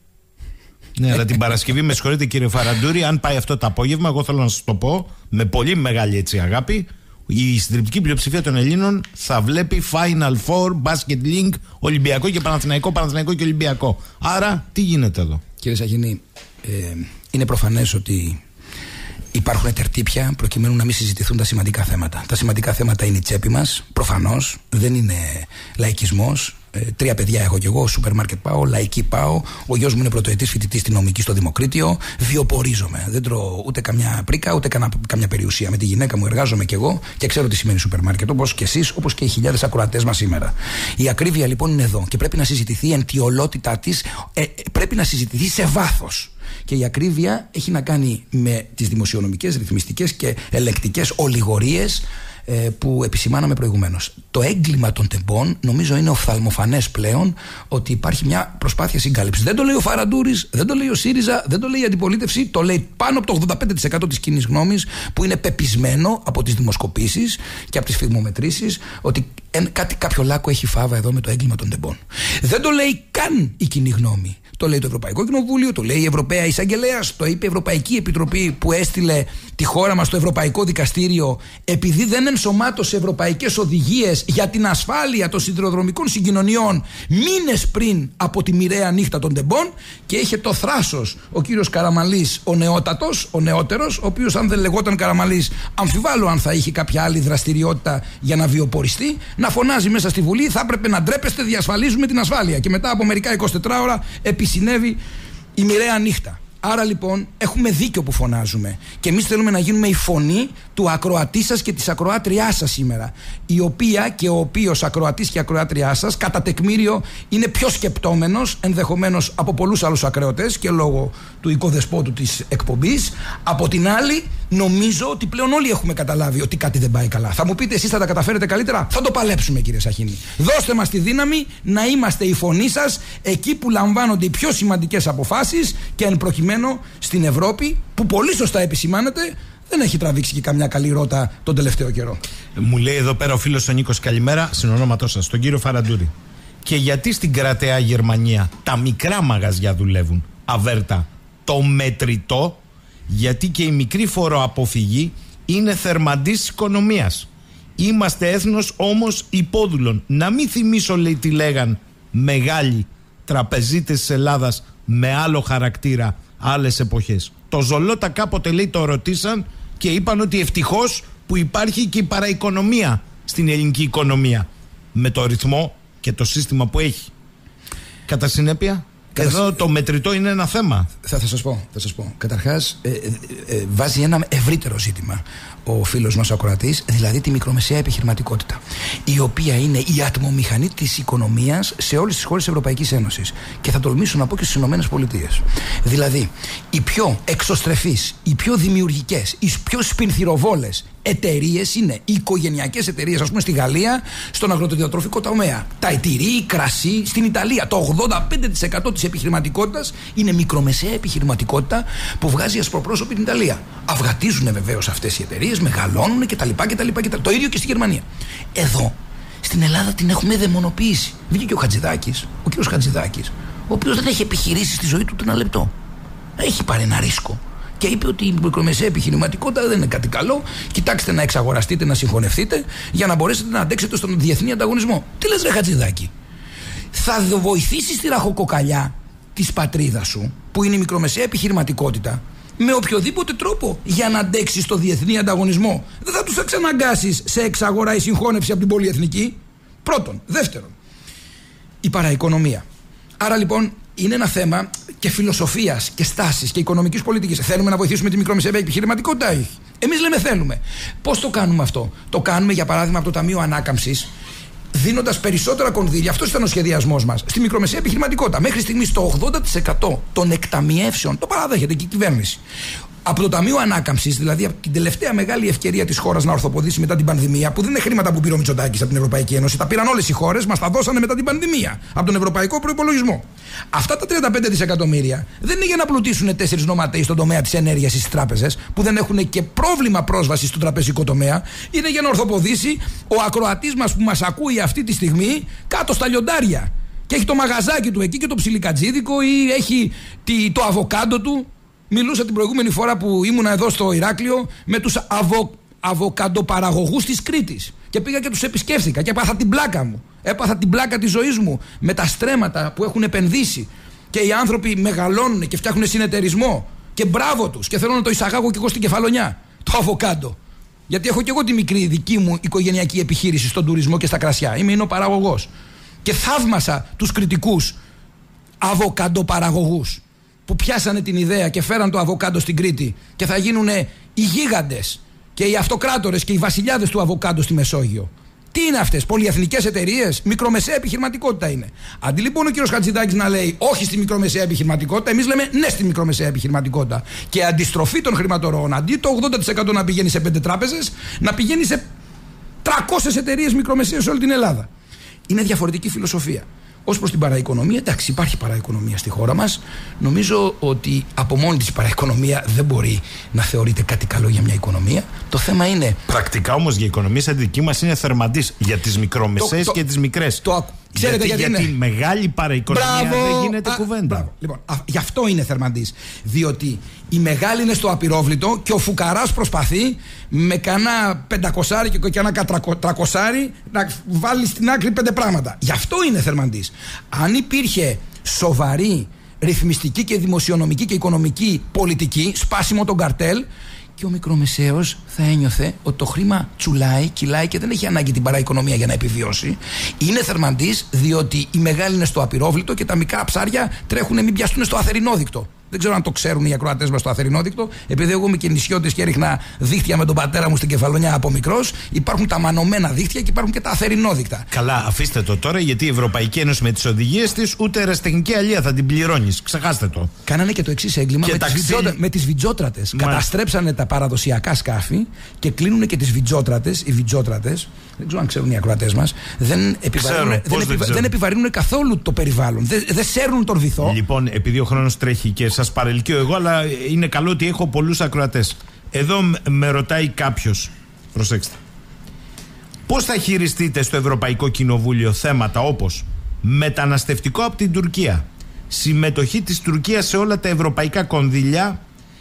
Speaker 1: Ναι, αλλά την Παρασκευή, με συγχωρείτε κύριε Φαραντούρη, αν πάει αυτό το απόγευμα, εγώ θέλω να σας το πω με πολύ μεγάλη έτσι αγάπη, η συντριπτική πλειοψηφία των Ελλήνων θα βλέπει Final Four, Basket Link, Ολυμπιακό και Παναθηναϊκό, Παναθηναϊκό και Ολυμπιακό. Άρα τι γίνεται εδώ?
Speaker 2: Κύριε Σαχίνη, ε, είναι προφανές ότι υπάρχουν τερτύπια προκειμένου να μην συζητηθούν τα σημαντικά θέματα. Τα σημαντικά θέματα είναι η τσέπη μας, προφανώς, δεν είναι λαϊκισμός. Ε, τρία παιδιά έχω κι εγώ, σούπερ μάρκετ πάω, λαϊκή πάω. Ο γιος μου είναι πρωτοετής φοιτητής στην νομική στο Δημοκρίτιο. Βιοπορίζομαι. Δεν τρώω ούτε καμιά πρίκα, ούτε καμιά, καμιά περιουσία. Με τη γυναίκα μου εργάζομαι κι εγώ και ξέρω τι σημαίνει σούπερ μάρκετ, όπως και εσείς, όπως και οι χιλιάδες ακροατές μας σήμερα. Η ακρίβεια λοιπόν είναι εδώ και πρέπει να συζητηθεί η εντιολότητά της, ε, πρέπει να συζητηθεί σε βάθος. Και η ακρίβεια έχει να κάνει με τις δημοσιονομικές, ρυθμιστικές και ελεκτικές ολιγορίες που επισημάναμε προηγουμένως. Το έγκλημα των τεμπών νομίζω είναι οφθαλμοφανές πλέον ότι υπάρχει μια προσπάθεια συγκάλυψης. Δεν το λέει ο Φαραντούρης, δεν το λέει ο ΣΥΡΙΖΑ, δεν το λέει η αντιπολίτευση, το λέει πάνω από το ογδόντα πέντε τοις εκατό της κοινής γνώμης που είναι πεπισμένο από τις δημοσκοπήσεις και από τις φημομετρήσεις ότι κάτι, κάποιο λάκκο έχει φάβα εδώ με το έγκλημα των τεμπών. Δεν το λέει καν η κοινή γνώμη. Το λέει το Ευρωπαϊκό Κοινοβούλιο, το λέει η Ευρωπαία Εισαγγελέας, το είπε η Ευρωπαϊκή Επιτροπή που έστειλε τη χώρα μας στο Ευρωπαϊκό Δικαστήριο επειδή δεν ενσωμάτωσε ευρωπαϊκές οδηγίες για την ασφάλεια των σιδηροδρομικών συγκοινωνιών μήνες πριν από τη μοιραία νύχτα των τεμπών, και είχε το θράσος ο κύριος Καραμανλής, ο νεότατος, ο νεότερος, ο οποίος αν δεν λεγόταν Καραμανλής, αμφιβάλλω αν θα είχε κάποια άλλη δραστηριότητα για να βιοποριστεί, να φωνάζει μέσα στη Βουλή: θα έπρεπε να ντρέπεστε, διασφαλίζουμε την ασφάλεια. Και μετά από μερικά εικοσιτέσσερις ώρα επισυνέβη η μοιραία νύχτα. Άρα λοιπόν έχουμε δίκιο που φωνάζουμε και εμείς θέλουμε να γίνουμε η φωνή του ακροατή σας και της ακροάτριάς σας σήμερα, η οποία και ο οποίος ακροατής και ακροάτριάς σας κατά τεκμήριο είναι πιο σκεπτόμενος ενδεχομένως από πολλούς άλλους ακροατές και λόγω του οικοδεσπότου της εκπομπής. Από την άλλη νομίζω ότι πλέον όλοι έχουμε καταλάβει ότι κάτι δεν πάει καλά. Θα μου πείτε εσείς θα τα καταφέρετε καλύτερα? Θα το παλέψουμε κύριε Σαχίνη. Δώστε μας τη δύναμη να είμαστε η φωνή σας εκεί που λαμβάνονται οι πιο σημαντικές αποφάσεις και εν προκειμένου στην Ευρώπη που πολύ σωστά επισημάνεται δεν έχει τραβήξει και καμιά καλή ρότα τον τελευταίο καιρό.
Speaker 1: Μου λέει εδώ πέρα ο φίλος ο Νίκος, καλημέρα, συνονόματό σας, τον κύριο Φαραντούρη. Και γιατί στην κρατεά Γερμανία τα μικρά μαγαζιά δουλεύουν αβέρτα? Το μετρητό, γιατί και η μικρή φοροαποφυγή είναι θερμαντής της οικονομίας. Είμαστε έθνος όμως υπόδουλων. Να μην θυμίσω, λέει, τι λέγαν μεγάλοι τραπεζίτες της Ελλάδας με άλλο χαρακτήρα άλλες εποχές. Το Ζολότα κάποτε, λέει, το ρωτήσαν και είπαν ότι ευτυχώς που υπάρχει και η παραοικονομία στην ελληνική οικονομία με το ρυθμό και το σύστημα που έχει. Κατά συνέπεια εδώ το μετρητό είναι ένα θέμα.
Speaker 2: Θα, θα σας πω, θα σας πω. Καταρχάς ε, ε, ε, βάζει ένα ευρύτερο ζήτημα ο φίλος μας ο ακροατής, δηλαδή τη μικρομεσαία επιχειρηματικότητα, η οποία είναι η ατμομηχανή της οικονομίας σε όλες τις χώρες της Ευρωπαϊκής Ένωσης και θα τολμήσω να πω και στις Ηνωμένες Πολιτείες. Δηλαδή οι πιο εξωστρεφείς, οι πιο δημιουργικές, οι πιο σπινθυροβόλες εταιρείες είναι οι οικογενειακές εταιρείες, ας πούμε στη Γαλλία, στον αγροτοδιατροφικό τομέα. Τα εταιρεία, κρασί στην Ιταλία. Το ογδόντα πέντε τοις εκατό της επιχειρηματικότητας είναι μικρομεσαία επιχειρηματικότητα που βγάζει ασπροπρόσωπη την Ιταλία. Αυγατίζουν βεβαίως αυτές οι εταιρείες, μεγαλώνουν κτλ. κτλ, κτλ. Το ίδιο και στη Γερμανία. Εδώ, στην Ελλάδα την έχουμε δαιμονοποιήσει. Βγήκε ο Χατζηδάκης, ο κύριος Χατζηδάκης, ο οποίος δεν έχει επιχειρήσει στη ζωή του ένα λεπτό. Έχει πάρει ένα ρίσκο. Και είπε ότι η μικρομεσαία επιχειρηματικότητα δεν είναι κάτι καλό. Κοιτάξτε να εξαγοραστείτε, να συγχωνευτείτε για να μπορέσετε να αντέξετε στον διεθνή ανταγωνισμό. Τι λες, ρε Χατζηδάκη? Θα βοηθήσει τη ραχοκοκαλιά της πατρίδας σου, που είναι η μικρομεσαία επιχειρηματικότητα, με οποιοδήποτε τρόπο για να αντέξεις στο διεθνή ανταγωνισμό. Δεν θα τους εξαναγκάσεις σε εξαγορά ή συγχώνευση από την πολυεθνική. Πρώτον. Δεύτερον, η παραοικονομία. Άρα λοιπόν είναι ένα θέμα και φιλοσοφίας και στάσης και οικονομικής πολιτικής. Θέλουμε να βοηθήσουμε τη μικρομεσαία επιχειρηματικότητα? Εμείς λέμε θέλουμε. Πώς το κάνουμε αυτό? Το κάνουμε για παράδειγμα από το Ταμείο Ανάκαμψης, δίνοντας περισσότερα κονδύλια. Αυτός ήταν ο σχεδιασμός μας στη μικρομεσαία επιχειρηματικότητα. Μέχρι στιγμής το ογδόντα τοις εκατό των εκταμιεύσεων το παραδέχεται και η κυβέρνηση. Από το Ταμείο Ανάκαμψης, δηλαδή από την τελευταία μεγάλη ευκαιρία της χώρας να ορθοποδήσει μετά την πανδημία, που δεν είναι χρήματα που πήρε ο Μητσοτάκης από την Ευρωπαϊκή Ένωση, τα πήραν όλες οι χώρες, μας τα δώσανε μετά την πανδημία από τον Ευρωπαϊκό Προϋπολογισμό. Αυτά τα τριάντα πέντε δισεκατομμύρια δεν είναι για να πλουτίσουν τέσσερις νοματέοι στον τομέα της ενέργειας ή στις τράπεζες, που δεν έχουν και πρόβλημα πρόσβασης στον τραπεζικό τομέα. Είναι για να ορθοποδήσει ο ακροατής μας που μας ακούει αυτή τη στιγμή κάτω στα λιοντάρια. Και έχει το μαγαζάκι του εκεί και το ψιλικατζίδικο ή έχει το αβοκάντο του. Μιλούσα την προηγούμενη φορά που ήμουνα εδώ στο Ηράκλειο με τους αβο, αβοκαντοπαραγωγούς της Κρήτης και πήγα και τους επισκέφθηκα και έπαθα την πλάκα μου. Έπαθα την πλάκα της ζωής μου με τα στρέμματα που έχουν επενδύσει και οι άνθρωποι μεγαλώνουν και φτιάχνουν συνεταιρισμό και μπράβο τους και θέλω να το εισαγάγω και εγώ στην Κεφαλονιά, το αβοκάντο. Γιατί έχω και εγώ τη μικρή δική μου οικογενειακή επιχείρηση στον τουρισμό και στα κρασιά. Είμαι είναι ο παραγωγός. Και θαύμασα τους κρητικούς αβοκαντοπαραγωγούς που πιάσανε την ιδέα και φέραν το αβοκάντο στην Κρήτη και θα γίνουν οι γίγαντες και οι αυτοκράτορες και οι βασιλιάδες του αβοκάντο στη Μεσόγειο. Τι είναι αυτές, πολυεθνικές εταιρείες? Μικρομεσαία επιχειρηματικότητα είναι. Αντί λοιπόν ο κύριος Χατζηδάκης να λέει όχι στη μικρομεσαία επιχειρηματικότητα, εμείς λέμε ναι στη μικρομεσαία επιχειρηματικότητα. Και αντιστροφή των χρηματορροών, αντί το ογδόντα τοις εκατό να πηγαίνει σε πέντε τράπεζες, να πηγαίνει σε τριακόσιες εταιρείες μικρομεσαίες σε όλη την Ελλάδα. Είναι διαφορετική φιλοσοφία. Ως προς την παραοικονομία, εντάξει, υπάρχει παραοικονομία στη χώρα μας. Νομίζω ότι από μόνη της η παραοικονομία δεν μπορεί να θεωρείται κάτι καλό για μια οικονομία. Το θέμα είναι.
Speaker 1: Πρακτικά όμως για η οικονομία σαν δική μας είναι θερμαντής για τις μικρομεσαίες και τις μικρές.
Speaker 2: Το, ξέρετε γιατί,
Speaker 1: γιατί,
Speaker 2: γιατί
Speaker 1: είναι. Μεγάλη παραοικονομία
Speaker 2: μπράβο,
Speaker 1: δεν γίνεται
Speaker 2: α,
Speaker 1: κουβέντα. Μπράβο.
Speaker 2: Λοιπόν, α, γι' αυτό είναι θερμαντής. Διότι η μεγάλη είναι στο απειρόβλητο και ο φουκαράς προσπαθεί με κανένα πεντακοσάρι και κανένα τρακοσάρι να βάλει στην άκρη πέντε πράγματα. Γι' αυτό είναι θερμαντής. Αν υπήρχε σοβαρή ρυθμιστική και δημοσιονομική και οικονομική πολιτική, σπάσιμο των καρτέλ, και ο μικρομεσαίος θα ένιωθε ότι το χρήμα τσουλάει, κυλάει και δεν έχει ανάγκη την παραοικονομία για να επιβιώσει. Είναι θερμαντής διότι οι μεγάλοι είναι στο απειρόβλητο και τα μικρά ψάρια τρέχουν μην πιαστούν στο αθερινόδεικτο. Δεν ξέρω αν το ξέρουν οι ακροατές μας στο αθερινόδεικτο. Επειδή εγώ είμαι και νησιώτης και έριχνα δίχτυα με τον πατέρα μου στην Κεφαλονιά από μικρός, υπάρχουν τα μανωμένα δίχτυα και υπάρχουν και τα αθερινόδεικτα.
Speaker 1: Καλά, αφήστε το τώρα, γιατί η Ευρωπαϊκή Ένωση με τις οδηγίες της ούτε αεραστεχνική αλεία θα την πληρώνεις. Ξεχάστε το.
Speaker 2: Κάνανε και το εξής έγκλημα με,
Speaker 1: ταξί...
Speaker 2: τις βιτζότρα... με τις βιτζότρατες. Καταστρέψανε τα παραδοσιακά σκάφη και κλείνουν και τις βιτζότρατες. Οι βιτζότρατες, δεν ξέρω αν ξέρουν οι ακροατές μας, δεν επιβαρύνουν, δεν δεν επιβα... δεν επιβαρύνουν καθόλου το περιβάλλον. Δεν, δεν σέρνουν τον βυθό.
Speaker 1: Λοιπόν, επειδή ο χρόνος τρέχει και σας παρελκύω εγώ, αλλά είναι καλό ότι έχω πολλούς ακροατές. Εδώ με ρωτάει κάποιος, προσέξτε, πώς θα χειριστείτε στο Ευρωπαϊκό Κοινοβούλιο θέματα όπως μεταναστευτικό από την Τουρκία, συμμετοχή της Τουρκίας σε όλα τα ευρωπαϊκά κονδύλια,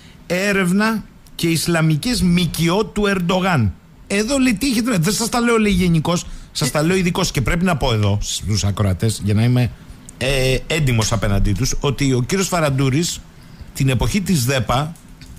Speaker 1: έρευνα και ισλαμικές μικιό του Ερντογάν. Εδώ λέει τι έχετε, δεν σας τα λέω λέει γενικώς, σας τα λέω ειδικώς και πρέπει να πω εδώ στους ακροατές για να είμαι ε, έντιμος απέναντί τους, ότι ο κύριος Φαραντούρης την εποχή της ΔΕΠΑ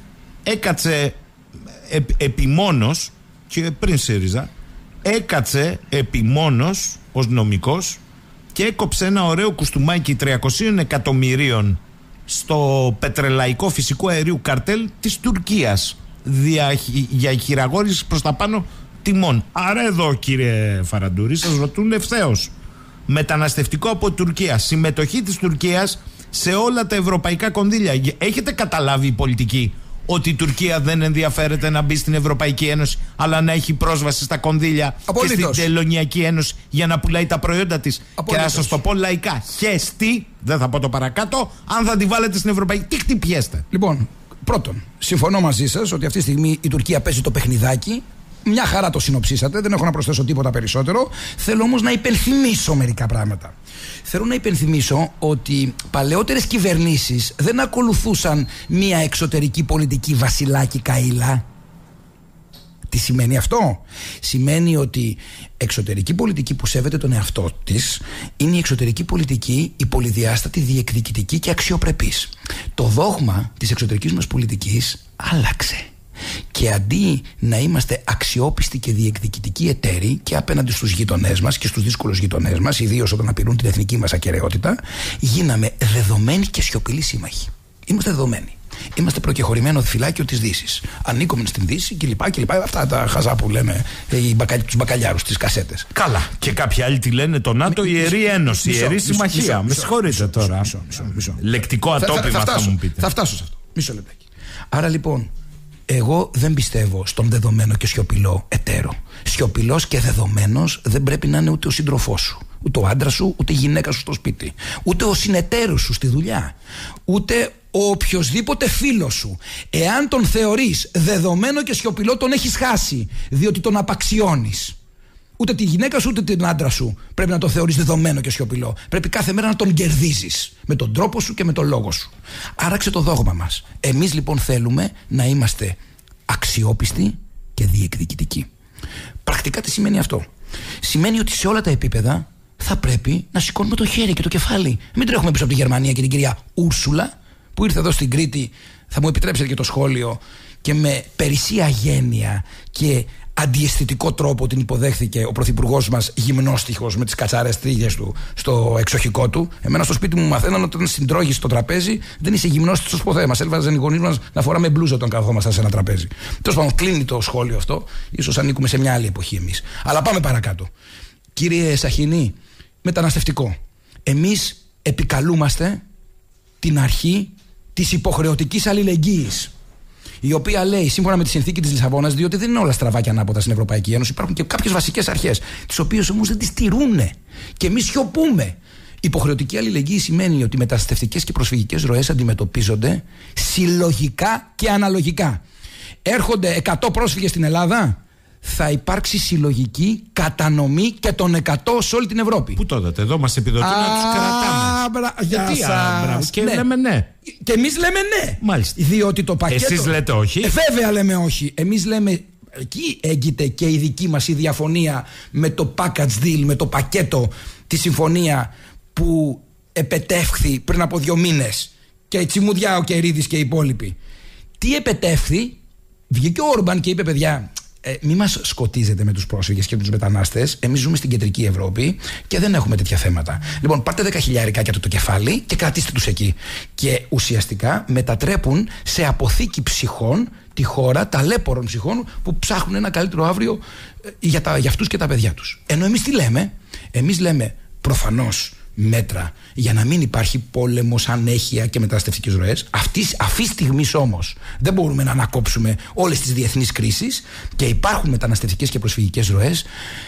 Speaker 1: έκατσε ε, επιμόνως και πριν ΣΥΡΙΖΑ έκατσε επιμόνως ως νομικός και έκοψε ένα ωραίο κουστούμάκι τριακόσια εκατομμυρίων στο πετρελαϊκό φυσικό αερίου καρτέλ της Τουρκίας δια, για χειραγώγηση προς τα πάνω τιμών. Άρα εδώ κύριε Φαραντούρη σας ρωτούν ευθέως, μεταναστευτικό από Τουρκία, συμμετοχή της Τουρκίας σε όλα τα ευρωπαϊκά κονδύλια. Έχετε καταλάβει οι πολιτικοί ότι η Τουρκία δεν ενδιαφέρεται να μπει στην Ευρωπαϊκή Ένωση, αλλά να έχει πρόσβαση στα κονδύλια
Speaker 2: Απολύτως.
Speaker 1: και στην Τελωνιακή Ένωση για να πουλάει τα προϊόντα της? Και να σας το πω λαϊκά, χέστη, δεν θα πω το παρακάτω, αν θα τη βάλετε στην Ευρωπαϊκή. Τι χτυπιέστε?
Speaker 2: Λοιπόν, πρώτον, συμφωνώ μαζί σας ότι αυτή τη στιγμή η Τουρκία παίζει το παιχνιδάκι. Μια χαρά το συνοψίσατε, δεν έχω να προσθέσω τίποτα περισσότερο. Θέλω όμως να υπενθυμίσω μερικά πράγματα. Θέλω να υπενθυμίσω ότι παλαιότερες κυβερνήσεις δεν ακολουθούσαν μια εξωτερική πολιτική βασιλάκι καΐλα. Τι σημαίνει αυτό? Σημαίνει ότι εξωτερική πολιτική που σέβεται τον εαυτό της είναι η εξωτερική πολιτική, η πολυδιάστατη, διεκδικητική και αξιοπρεπής. Το δόγμα της εξωτερικής μας πολιτικής άλλαξε. Και αντί να είμαστε αξιόπιστοι και διεκδικητικοί εταίροι και απέναντι στους γειτονές μας και στους δύσκολους γειτονές μας, ιδίως όταν απειλούν την εθνική μας ακεραιότητα, γίναμε δεδομένοι και σιωπηλοί σύμμαχοι. Είμαστε δεδομένοι. Είμαστε προκεχωρημένο φυλάκιο της Δύσης. Ανήκουμε στην Δύση κλπ. κλπ. Αυτά τα χαζά που λέμε τους μπακαλιάρους, τις κασέτες.
Speaker 1: Καλά. Και κάποιοι άλλοι τη λένε το ΝΑΤΟ, η Ιερή Ένωση, η Ιερή Συμμαχία. Με συγχωρείτε τώρα.
Speaker 2: Μισό, μισό, μισό.
Speaker 1: Λεκτικό ατόπιμα θα, θα, θα μου πείτε.
Speaker 2: Θα φτάσω σε αυτό. Μισό λεπτάκι. Άρα λοιπόν, εγώ δεν πιστεύω στον δεδομένο και σιωπηλό εταίρο. Σιωπηλός και δεδομένος δεν πρέπει να είναι ούτε ο σύντροφός σου, ούτε ο άντρας σου, ούτε η γυναίκα σου στο σπίτι, ούτε ο συνεταίρος σου στη δουλειά, ούτε ο οποιοσδήποτε φίλος σου. Εάν τον θεωρείς δεδομένο και σιωπηλό, τον έχεις χάσει, διότι τον απαξιώνεις. Ούτε τη γυναίκα σου, ούτε την άντρα σου πρέπει να τον θεωρείς δεδομένο και σιωπηλό. Πρέπει κάθε μέρα να τον κερδίζεις με τον τρόπο σου και με τον λόγο σου. Άραξε το δόγμα μας. Εμείς λοιπόν θέλουμε να είμαστε αξιόπιστοι και διεκδικητικοί. Πρακτικά τι σημαίνει αυτό? Σημαίνει ότι σε όλα τα επίπεδα θα πρέπει να σηκώνουμε το χέρι και το κεφάλι. Μην τρέχουμε πίσω από τη Γερμανία και την κυρία Ούρσουλα που ήρθε εδώ στην Κρήτη, θα μου επιτρέψετε και το σχόλιο, και με περισσία γένεια και αντιαισθητικό τρόπο την υποδέχθηκε ο πρωθυπουργός μας γυμνόστιχος με τις κατσάρες τρίγες του στο εξοχικό του. Εμένα στο σπίτι μου μαθαίναν ότι όταν συντρώγεις στο τραπέζι δεν είσαι γυμνόστιχος ποτέ. Μας έβαζαν οι γονείς μας να φοράμε μπλούζα όταν καθόμασταν σε ένα τραπέζι. Τέλος πάντων, κλείνει το σχόλιο αυτό. Ίσως ανήκουμε σε μια άλλη εποχή εμείς. Αλλά πάμε παρακάτω. Κύριε Σαχινή, μεταναστευτικό. Εμείς επικαλούμαστε την αρχή της υποχρεωτικής αλληλεγγύης, η οποία λέει, σύμφωνα με τη συνθήκη της Λισαβόνας, διότι δεν είναι όλα στραβά και ανάποδα στην Ευρωπαϊκή Ένωση, υπάρχουν και κάποιες βασικές αρχές, τις οποίες όμως δεν τις τηρούνε. Και εμείς σιωπούμε. Υποχρεωτική αλληλεγγύη σημαίνει ότι οι μεταναστευτικές και προσφυγικές ροές αντιμετωπίζονται συλλογικά και αναλογικά. Έρχονται εκατό πρόσφυγες στην Ελλάδα, θα υπάρξει συλλογική κατανομή και των εκατό σε όλη την Ευρώπη.
Speaker 1: Πού το είδατε? Εδώ μας επιδοτούν να τους κρατάμε.
Speaker 2: Μπρα...
Speaker 1: Γιατί
Speaker 2: σας...
Speaker 1: Και
Speaker 2: ναι.
Speaker 1: λέμε ναι.
Speaker 2: Και εμείς λέμε ναι.
Speaker 1: Μάλιστα.
Speaker 2: Διότι το πακέτο...
Speaker 1: Εσείς λέτε όχι.
Speaker 2: Ε, βέβαια λέμε όχι. Εμείς λέμε... Εκεί έγκυται και η δική μας η διαφωνία με το package deal, με το πακέτο, τη συμφωνία που επετεύχθη πριν από δύο μήνες. Και Τσιμουδιά, ο Κερίδης και οι υπόλοιποι. Τι επετεύχθη? Βγήκε ο Όρμπαν και είπε, παιδιά... Ε, μη μας σκοτίζετε με τους πρόσφυγες και τους μετανάστες. Εμείς ζούμε στην κεντρική Ευρώπη και δεν έχουμε τέτοια θέματα. Λοιπόν, πάρτε δέκα χιλιάρικάκια το, το κεφάλι και κρατήστε τους εκεί. Και ουσιαστικά μετατρέπουν σε αποθήκη ψυχών τη χώρα, ταλέπορων ψυχών που ψάχνουν ένα καλύτερο αύριο ε, για, τα, για αυτούς και τα παιδιά τους. Ενώ εμείς τι λέμε? Εμείς λέμε προφανώς μέτρα για να μην υπάρχει πόλεμος, ανέχεια και μεταναστευτικές ροές. Αυτή τη στιγμή όμως δεν μπορούμε να ανακόψουμε όλες τις διεθνείς κρίσεις και υπάρχουν μεταναστευτικές και προσφυγικές ροές.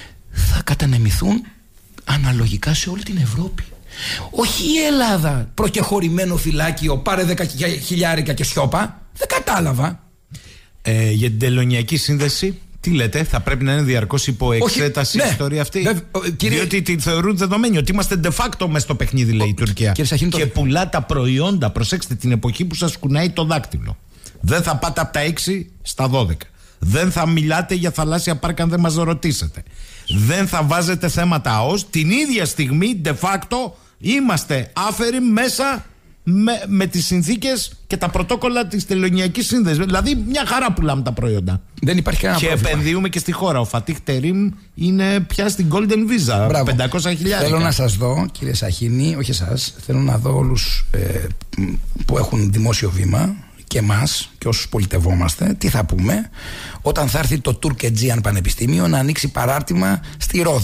Speaker 2: Θα κατανεμηθούν αναλογικά σε όλη την Ευρώπη. Όχι η Ελλάδα, προκεχωρημένο φυλάκιο, πάρε δέκα χιλιάρικα και σιώπα. Δεν κατάλαβα.
Speaker 1: Ε, για την τελωνιακή σύνδεση, τι λέτε, θα πρέπει να είναι διαρκώς υπό εξέταση η ναι, ιστορία αυτή? Δε, κύριε... Διότι την θεωρούν δεδομένη ότι είμαστε de facto μες στο παιχνίδι, λέει ο, η Τουρκία. Σαχίνη, και το... πουλά τα προϊόντα, προσέξτε, την εποχή που σας κουνάει το δάκτυλο. Δεν θα πάτε από τα έξι στα δώδεκα. Δεν θα μιλάτε για θαλάσσια πάρκα αν δεν μας ρωτήσετε. Δεν θα βάζετε θέματα ΑΟΣ. Την ίδια στιγμή, de facto, είμαστε άφεροι μέσα με, με τις συνθήκες και τα πρωτόκολλα της τελωνιακής σύνδεσης. Δηλαδή, μια χαρά πουλάμε τα προϊόντα.
Speaker 2: Δεν υπάρχει κανένα
Speaker 1: και
Speaker 2: πρόβλημα.
Speaker 1: Επενδύουμε και στη χώρα. Ο Φατίχ Τερίμ είναι πια στην Golden Visa. Μπράβο. πεντακόσια χιλιάδες.
Speaker 2: Θέλω να σας δω, κύριε Σαχίνη, όχι εσάς, θέλω να δω όλους ε, που έχουν δημόσιο βήμα και εμάς και όσους πολιτευόμαστε, τι θα πούμε όταν θα έρθει το Turk Aegean Πανεπιστήμιο να ανοίξει παράρτημα στη Ρόδο,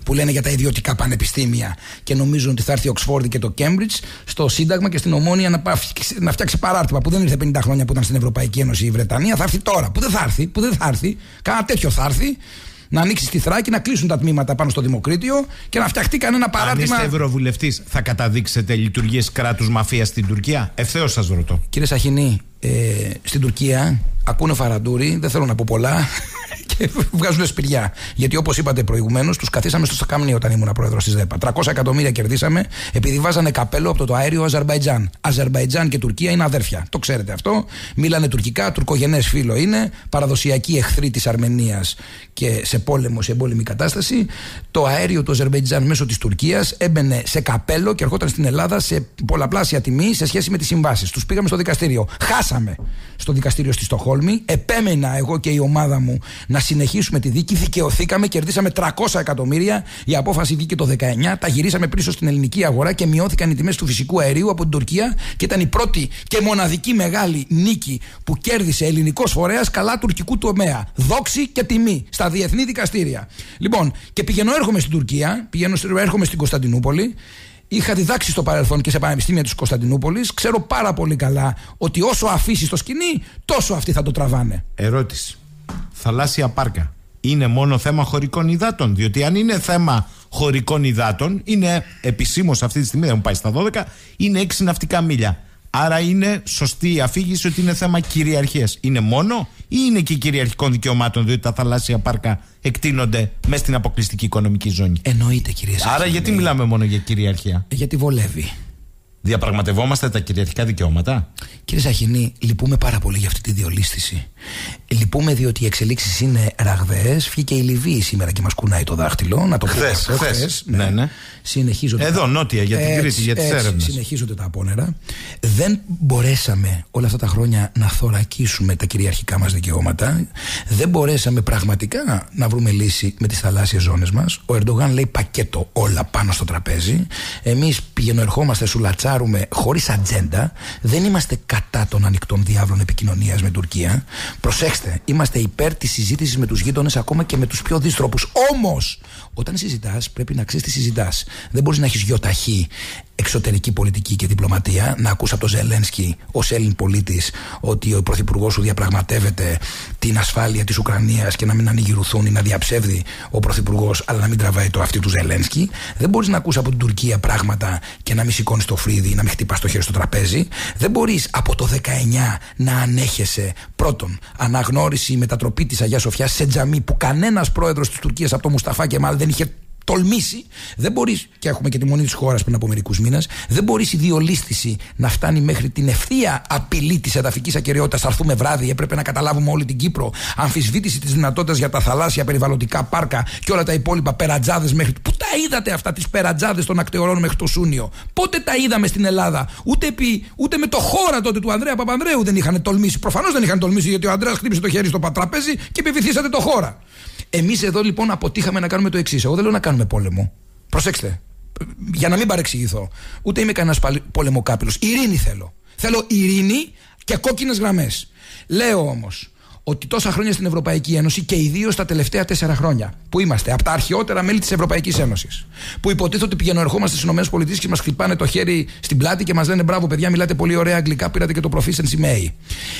Speaker 2: που λένε για τα ιδιωτικά πανεπιστήμια και νομίζουν ότι θα έρθει η Οξφόρδη και το Κέμπριτζ στο Σύνταγμα και στην Ομόνια να, να φτιάξει παράρτημα που δεν ήρθε πενήντα χρόνια που ήταν στην Ευρωπαϊκή Ένωση η Βρετανία. Θα έρθει τώρα, που δεν θα έρθει, που δεν θα έρθει. Κάνα τέτοιο θα έρθει. Να ανοίξει τη Θράκη, να κλείσουν τα τμήματα πάνω στο Δημοκρίτιο και να φτιαχτεί κανένα παράρτημα.
Speaker 1: Αν είστε ευρωβουλευτής, θα καταδείξετε λειτουργίες κράτους μαφίας στην Τουρκία? Ευθέως σας ρωτώ.
Speaker 2: Κύριε Σαχινή, ε, στην Τουρκία ακούνε Φαραντούρη, δεν θέλω να πω πολλά, και βγάζουν σπηριά. Γιατί όπως είπατε προηγουμένως, τους καθίσαμε στο Σακάμνη όταν ήμουν πρόεδρος της ΔΕΠΑ. τριακόσια εκατομμύρια κερδίσαμε επειδή βάζανε καπέλο από το αέριο Αζερμπαϊτζάν. Αζερμπαϊτζάν και Τουρκία είναι αδέρφια. Το ξέρετε αυτό. Μίλανε τουρκικά, τουρκογενές φύλο είναι, παραδοσιακοί εχθροί της Αρμενίας και σε πόλεμο, σε εμπόλεμη κατάσταση. Το αέριο του Αζερμπαϊτζάν μέσω της Τουρκίας έμπαινε σε καπέλο και ερχόταν στην Ελλάδα σε πολλαπλάσια τιμή σε σχέση με τις συμβάσεις. Τους πήγαμε στο δικαστήριο. Χάσαμε στο δικαστήριο στη Στοκχόλμη. Επέμενα εγώ και η ομάδα μου να συνεχίσουμε τη δίκη. Δικαιωθήκαμε, κερδίσαμε τριακόσια εκατομμύρια. Η απόφαση βγήκε το δεκαεννιά. Τα γυρίσαμε πίσω στην ελληνική αγορά και μειώθηκαν οι τιμές του φυσικού αερίου από την Τουρκία. Και ήταν η πρώτη και μοναδική μεγάλη νίκη που κέρδισε ελληνικός φορέας καλά τουρκικού τομέα. Δόξη και τιμή στα διεθνή δικαστήρια. Λοιπόν, και πηγαίνω έρχομαι στην Τουρκία, πηγαίνω έρχομαι στην Κωνσταντινούπολη. Είχα διδάξει στο παρελθόν και σε πανεπιστήμια της Κωνσταντινούπολης. Ξέρω πάρα πολύ καλά ότι όσο αφήσει το σκηνή, τόσο αυτοί θα το τραβάνε.
Speaker 1: Ερώτηση. Θαλάσσια πάρκα είναι μόνο θέμα χωρικών υδάτων? Διότι αν είναι θέμα χωρικών υδάτων, είναι επισήμως αυτή τη στιγμή, δεν μου πάει στα δώδεκα, είναι έξι ναυτικά μίλια. Άρα είναι σωστή η αφήγηση ότι είναι θέμα κυριαρχίας. Είναι μόνο ή είναι και κυριαρχικών δικαιωμάτων, διότι τα θαλάσσια πάρκα εκτείνονται μέσα στην αποκλειστική οικονομική ζώνη?
Speaker 2: Εννοείται, κύριε Σαχινή.
Speaker 1: Άρα γιατί μιλάμε μόνο για κυριαρχία?
Speaker 2: Γιατί βολεύει.
Speaker 1: Διαπραγματευόμαστε τα κυριαρχικά δικαιώματα?
Speaker 2: Κύριε Σαχινή, λυπούμε πάρα πολύ για αυτή τη διολίσθηση. Λυπούμε διότι οι εξελίξεις είναι ραγδαίες. Βγήκε η Λιβύη σήμερα και μας κουνάει το δάχτυλο. Να το πούμε αυτό.
Speaker 1: Χθες. Ναι, ναι.
Speaker 2: Συνεχίζονται.
Speaker 1: Εδώ,
Speaker 2: τα...
Speaker 1: νότια, για την
Speaker 2: έτσι,
Speaker 1: Κρήτη, για τις
Speaker 2: έτσι,
Speaker 1: έρευνες.
Speaker 2: Συνεχίζονται τα απόνερα. Δεν μπορέσαμε όλα αυτά τα χρόνια να θωρακίσουμε τα κυριαρχικά μας δικαιώματα. Δεν μπορέσαμε πραγματικά να βρούμε λύση με τις θαλάσσιες ζώνες μας. Ο Ερντογάν λέει πακέτο όλα πάνω στο τραπέζι. Εμείς πηγαινοερχόμαστε, σουλατσάρουμε χωρίς ατζέντα. Δεν είμαστε κατά των ανοιχτών διάβλων επικοινωνίας με Τουρκία. Προσέξτε, είμαστε υπέρ της συζήτησης με τους γείτονες, ακόμα και με τους πιο δύστροπους. Όμως, όταν συζητάς, πρέπει να ξέρεις τι συζητάς. Δεν μπορείς να έχεις γιοταχή εξωτερική πολιτική και διπλωματία, να ακούς από τον Ζελένσκι ως Έλλην πολίτης ότι ο πρωθυπουργός σου διαπραγματεύεται την ασφάλεια της Ουκρανίας και να μην ανοιγηρουθούν ή να διαψεύδει ο πρωθυπουργός, αλλά να μην τραβάει το αυτί του Ζελένσκι. Δεν μπορείς να ακούς από την Τουρκία πράγματα και να μην σηκώνεις το φρύδι ή να μην χτυπάς το χέρι στο τραπέζι. Δεν μπορείς από το δεκαεννιά να ανέχεσαι πρώτον αναγνώριση, μετατροπή της Αγίας Σοφιάς σε τζαμί που κανένας πρόεδρος της Τουρκίας από το Μουσταφά Κεμάλ δεν είχε τολμήσει. Δεν μπορείς, και έχουμε και τη μονή της χώρας πριν από μερικούς μήνες, δεν μπορείς η διολίσθηση να φτάνει μέχρι την ευθεία απειλή της εδαφικής ακεραιότητας. Θα έρθουμε βράδυ, έπρεπε να καταλάβουμε όλη την Κύπρο. Αμφισβήτηση της δυνατότητας για τα θαλάσσια περιβαλλοντικά πάρκα και όλα τα υπόλοιπα, περατζάδες μέχρι. Πού τα είδατε αυτά τις περατζάδες των ακτεωρών μέχρι το Σούνιο? Πότε τα είδαμε στην Ελλάδα? Ούτε, επί, ούτε με το χώρα τότε του Ανδρέα Παπανδρέου δεν είχαν τολμήσει. Προφανώς δεν είχαν τολμήσει, γιατί ο Ανδρέας χτύπησε το χέρι στο τραπέζι και επιβυθίσατε το χώρα. Εμείς εδώ λοιπόν αποτύχαμε να κάνουμε το εξής. Εγώ δεν λέω να κάνουμε πόλεμο. Προσέξτε, για να μην παρεξηγηθώ. Ούτε είμαι κανένας πολεμοκάπηλος. Ειρήνη θέλω. Θέλω ειρήνη και κόκκινες γραμμές. Λέω όμως ότι τόσα χρόνια στην Ευρωπαϊκή Ένωση και ιδίως τα τελευταία τέσσερα χρόνια που είμαστε από τα αρχαιότερα μέλη της Ευρωπαϊκής Ένωσης, που υποτίθεται ότι πηγαινοερχόμαστε στις ΗΠΑ και μας χτυπάνε το χέρι στην πλάτη και μας λένε μπράβο παιδιά, μιλάτε πολύ ωραία αγγλικά, πήρατε και το proficiency μέι.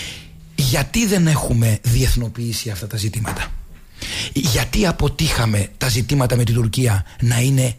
Speaker 2: Γιατί δεν έχουμε διεθνοποιήσει αυτά τα ζητήματα? Γιατί αποτύχαμε τα ζητήματα με την Τουρκία να είναι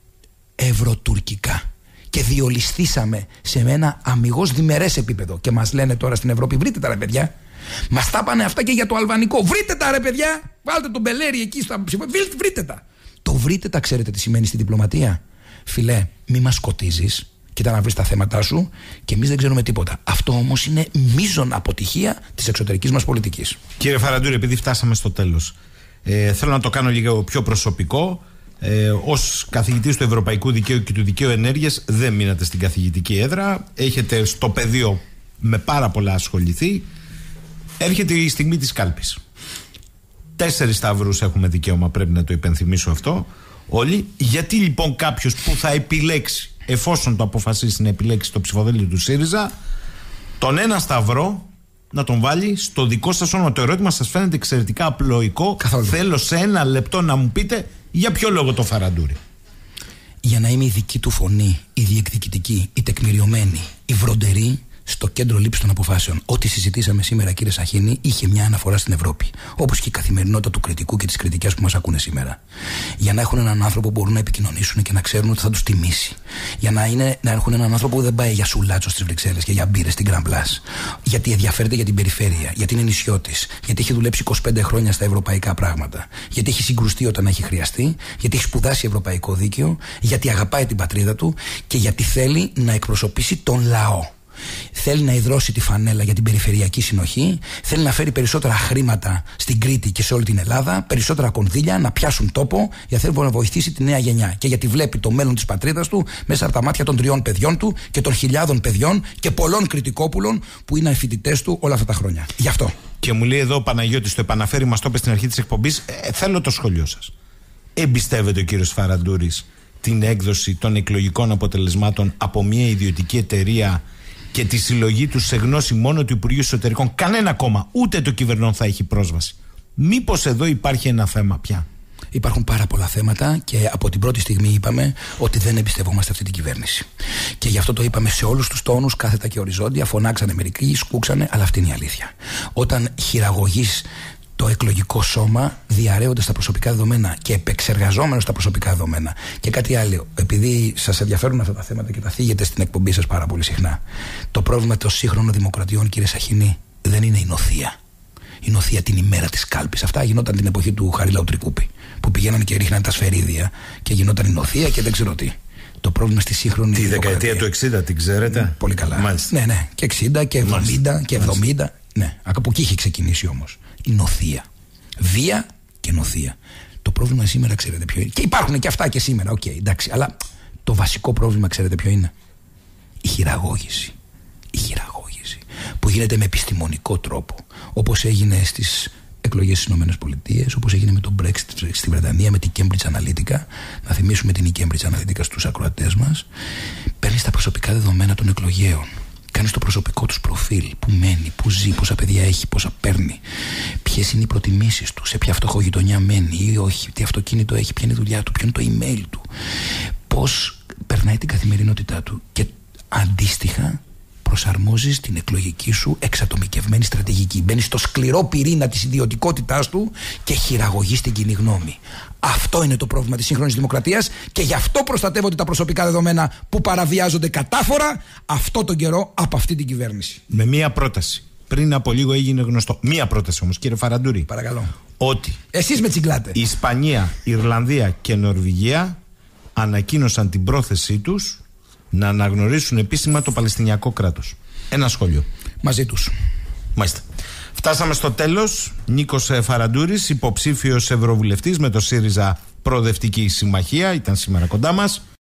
Speaker 2: ευρωτουρκικά και διολισθήσαμε σε ένα αμιγώς διμερές επίπεδο και μας λένε τώρα στην Ευρώπη βρείτε τα ρε παιδιά? Μας τα πάνε αυτά και για το αλβανικό. Βρείτε τα ρε παιδιά! Βάλτε τον Μπελέρη εκεί στα ψηφοδέλτια. Βρείτε τα! Το βρείτε τα ξέρετε τι σημαίνει στη διπλωματία? Φιλέ, μη μας σκοτίζεις. Κοίτα να βρεις τα θέματά σου και εμείς δεν ξέρουμε τίποτα. Αυτό όμως είναι μείζον αποτυχία της εξωτερικής μας πολιτικής.
Speaker 1: Κύριε Φαραντούρη, επειδή φτάσαμε στο τέλος, ε, θέλω να το κάνω λίγο πιο προσωπικό. Ε, ως καθηγητής του Ευρωπαϊκού Δικαίου και του Δικαίου Ενέργειας, δεν μείνατε στην καθηγητική έδρα. Έχετε στο πεδίο με πάρα πολλά ασχοληθεί. Έρχεται η στιγμή της κάλπης. Τέσσερις σταυρούς έχουμε δικαίωμα, πρέπει να το υπενθυμίσω αυτό. Όλοι. Γιατί λοιπόν κάποιος που θα επιλέξει, εφόσον το αποφασίσει να επιλέξει το ψηφοδέλτιο του ΣΥΡΙΖΑ, τον ένα σταυρό να τον βάλει στο δικό σας όνομα. Το ερώτημα σας φαίνεται εξαιρετικά απλοϊκό.
Speaker 2: Καθόλου.
Speaker 1: Θέλω σε ένα λεπτό να μου πείτε για ποιο λόγο το Φαραντούρη.
Speaker 2: Για να είμαι η δική του φωνή, η διεκδικητική, η τεκμηριωμένη, η βροντερή στο κέντρο λήψης των αποφάσεων. Ό,τι συζητήσαμε σήμερα, κύριε Σαχίνη, είχε μια αναφορά στην Ευρώπη. Όπως και η καθημερινότητα του κριτικού και της κριτικής που μας ακούνε σήμερα. Για να έχουν έναν άνθρωπο που μπορούν να επικοινωνήσουν και να ξέρουν ότι θα τους τιμήσει. Για να, είναι, να έχουν έναν άνθρωπο που δεν πάει για σουλάτσο στις Βρυξέλλες και για μπύρες στην Grand Place. Γιατί ενδιαφέρεται για την περιφέρεια, γιατί είναι νησιώτης, γιατί έχει δουλέψει είκοσι πέντε χρόνια στα ευρωπαϊκά πράγματα. Γιατί έχει συγκρουστεί όταν έχει χρειαστεί, γιατί έχει σπουδάσει ευρωπαϊκό δίκαιο, γιατί αγαπάει την πατρίδα του και γιατί θέλει να εκπροσωπήσει τον λαό. Θέλει να ιδρώσει τη φανέλα για την περιφερειακή συνοχή. Θέλει να φέρει περισσότερα χρήματα στην Κρήτη και σε όλη την Ελλάδα. Περισσότερα κονδύλια να πιάσουν τόπο. Γιατί θέλει να βοηθήσει τη νέα γενιά. Και γιατί βλέπει το μέλλον της πατρίδας του μέσα από τα μάτια των τριών παιδιών του και των χιλιάδων παιδιών και πολλών κριτικόπουλων που είναι φοιτητές του όλα αυτά τα χρόνια. Γι' αυτό.
Speaker 1: Και μου λέει εδώ ο Παναγιώτης, το επαναφέρει, μας το είπε στην αρχή της εκπομπής. Ε, θέλω το σχόλιο σας. Εμπιστεύεται ο κύριος Φαραντούρης την έκδοση των εκλογικών αποτελεσμάτων από μια ιδιωτική εταιρεία και τη συλλογή του σε γνώση μόνο του Υπουργείου Εσωτερικών? Κανένα κόμμα, ούτε το κυβερνών θα έχει πρόσβαση. Μήπως εδώ υπάρχει ένα θέμα πια?
Speaker 2: Υπάρχουν πάρα πολλά θέματα και από την πρώτη στιγμή είπαμε ότι δεν εμπιστευόμαστε αυτή την κυβέρνηση. Και γι' αυτό το είπαμε σε όλους τους τόνους, κάθετα και οριζόντια. Φωνάξανε μερικοί, σκούξανε, αλλά αυτή είναι η αλήθεια. Όταν χειραγωγείς το εκλογικό σώμα, διαρρέοντας τα προσωπικά δεδομένα και επεξεργαζόμενος τα προσωπικά δεδομένα. Και κάτι άλλο, επειδή σας ενδιαφέρουν αυτά τα θέματα και τα θίγετε στην εκπομπή σας πάρα πολύ συχνά, το πρόβλημα των σύγχρονων δημοκρατιών, κύριε Σαχίνη, δεν είναι η νοθεία. Η νοθεία την ημέρα της κάλπης. Αυτά γινόταν την εποχή του Χαριλάου Τρικούπη, που πηγαίνανε και ρίχναν τα σφαιρίδια και γινόταν η νοθεία και δεν ξέρω τι. Το πρόβλημα στη σύγχρονη
Speaker 1: Τη
Speaker 2: δημοκρατία.
Speaker 1: δεκαετία του εξήντα την ξέρετε?
Speaker 2: Πολύ καλά.
Speaker 1: Μάλιστα.
Speaker 2: Ναι, ναι. Και εξήντα και εβδομήντα Μάλιστα. και εβδομήντα. Μάλιστα. Ναι, από εκεί είχε ξεκινήσει όμως η νοθεία. Βία και νοθεία. Το πρόβλημα σήμερα ξέρετε ποιο είναι? Και υπάρχουν και αυτά και σήμερα, οκ, okay, εντάξει. Αλλά το βασικό πρόβλημα ξέρετε ποιο είναι? Η χειραγώγηση. Η χειραγώγηση που γίνεται με επιστημονικό τρόπο. Όπως έγινε στις εκλογές στις ΗΠΑ, όπως έγινε με τον Brexit στη Βρετανία, με την Cambridge Analytica. Να θυμίσουμε την Cambridge Analytica στους ακροατές μας. Παίρνει τα προσωπικά δεδομένα των εκλογέων. Κάνει το προσωπικό του προφίλ, που μένει, που ζει, πόσα παιδιά έχει, πόσα παίρνει, ποιες είναι οι προτιμήσεις του, σε ποια φτωχογειτονιά μένει ή όχι, τι αυτοκίνητο έχει, ποια είναι η δουλειά του, ποιο είναι το email του, πώς περνάει την καθημερινότητά του και αντίστοιχα προσαρμόζεις την εκλογική σου εξατομικευμένη στρατηγική. Μπαίνεις στο σκληρό πυρήνα της ιδιωτικότητάς του και χειραγωγείς την κοινή γνώμη. Αυτό είναι το πρόβλημα της σύγχρονης δημοκρατίας και γι' αυτό προστατεύονται τα προσωπικά δεδομένα που παραβιάζονται κατάφορα αυτό τον καιρό από αυτή την κυβέρνηση.
Speaker 1: Με μία πρόταση. Πριν από λίγο έγινε γνωστό. Μία πρόταση όμως, κύριε Φαραντούρη.
Speaker 2: Παρακαλώ.
Speaker 1: Ότι
Speaker 2: εσείς με τσιγκλάτε.
Speaker 1: Η Ισπανία, Ιρλανδία και Νορβηγία ανακοίνωσαν την πρόθεσή τους να αναγνωρίσουν επίσημα το Παλαιστινιακό κράτος. Ένα σχόλιο.
Speaker 2: Μαζί τους.
Speaker 1: Μάλιστα. Φτάσαμε στο τέλος. Νίκος Φαραντούρης, υποψήφιος ευρωβουλευτής με το ΣΥΡΙΖΑ Προοδευτική Συμμαχία, ήταν σήμερα κοντά μας.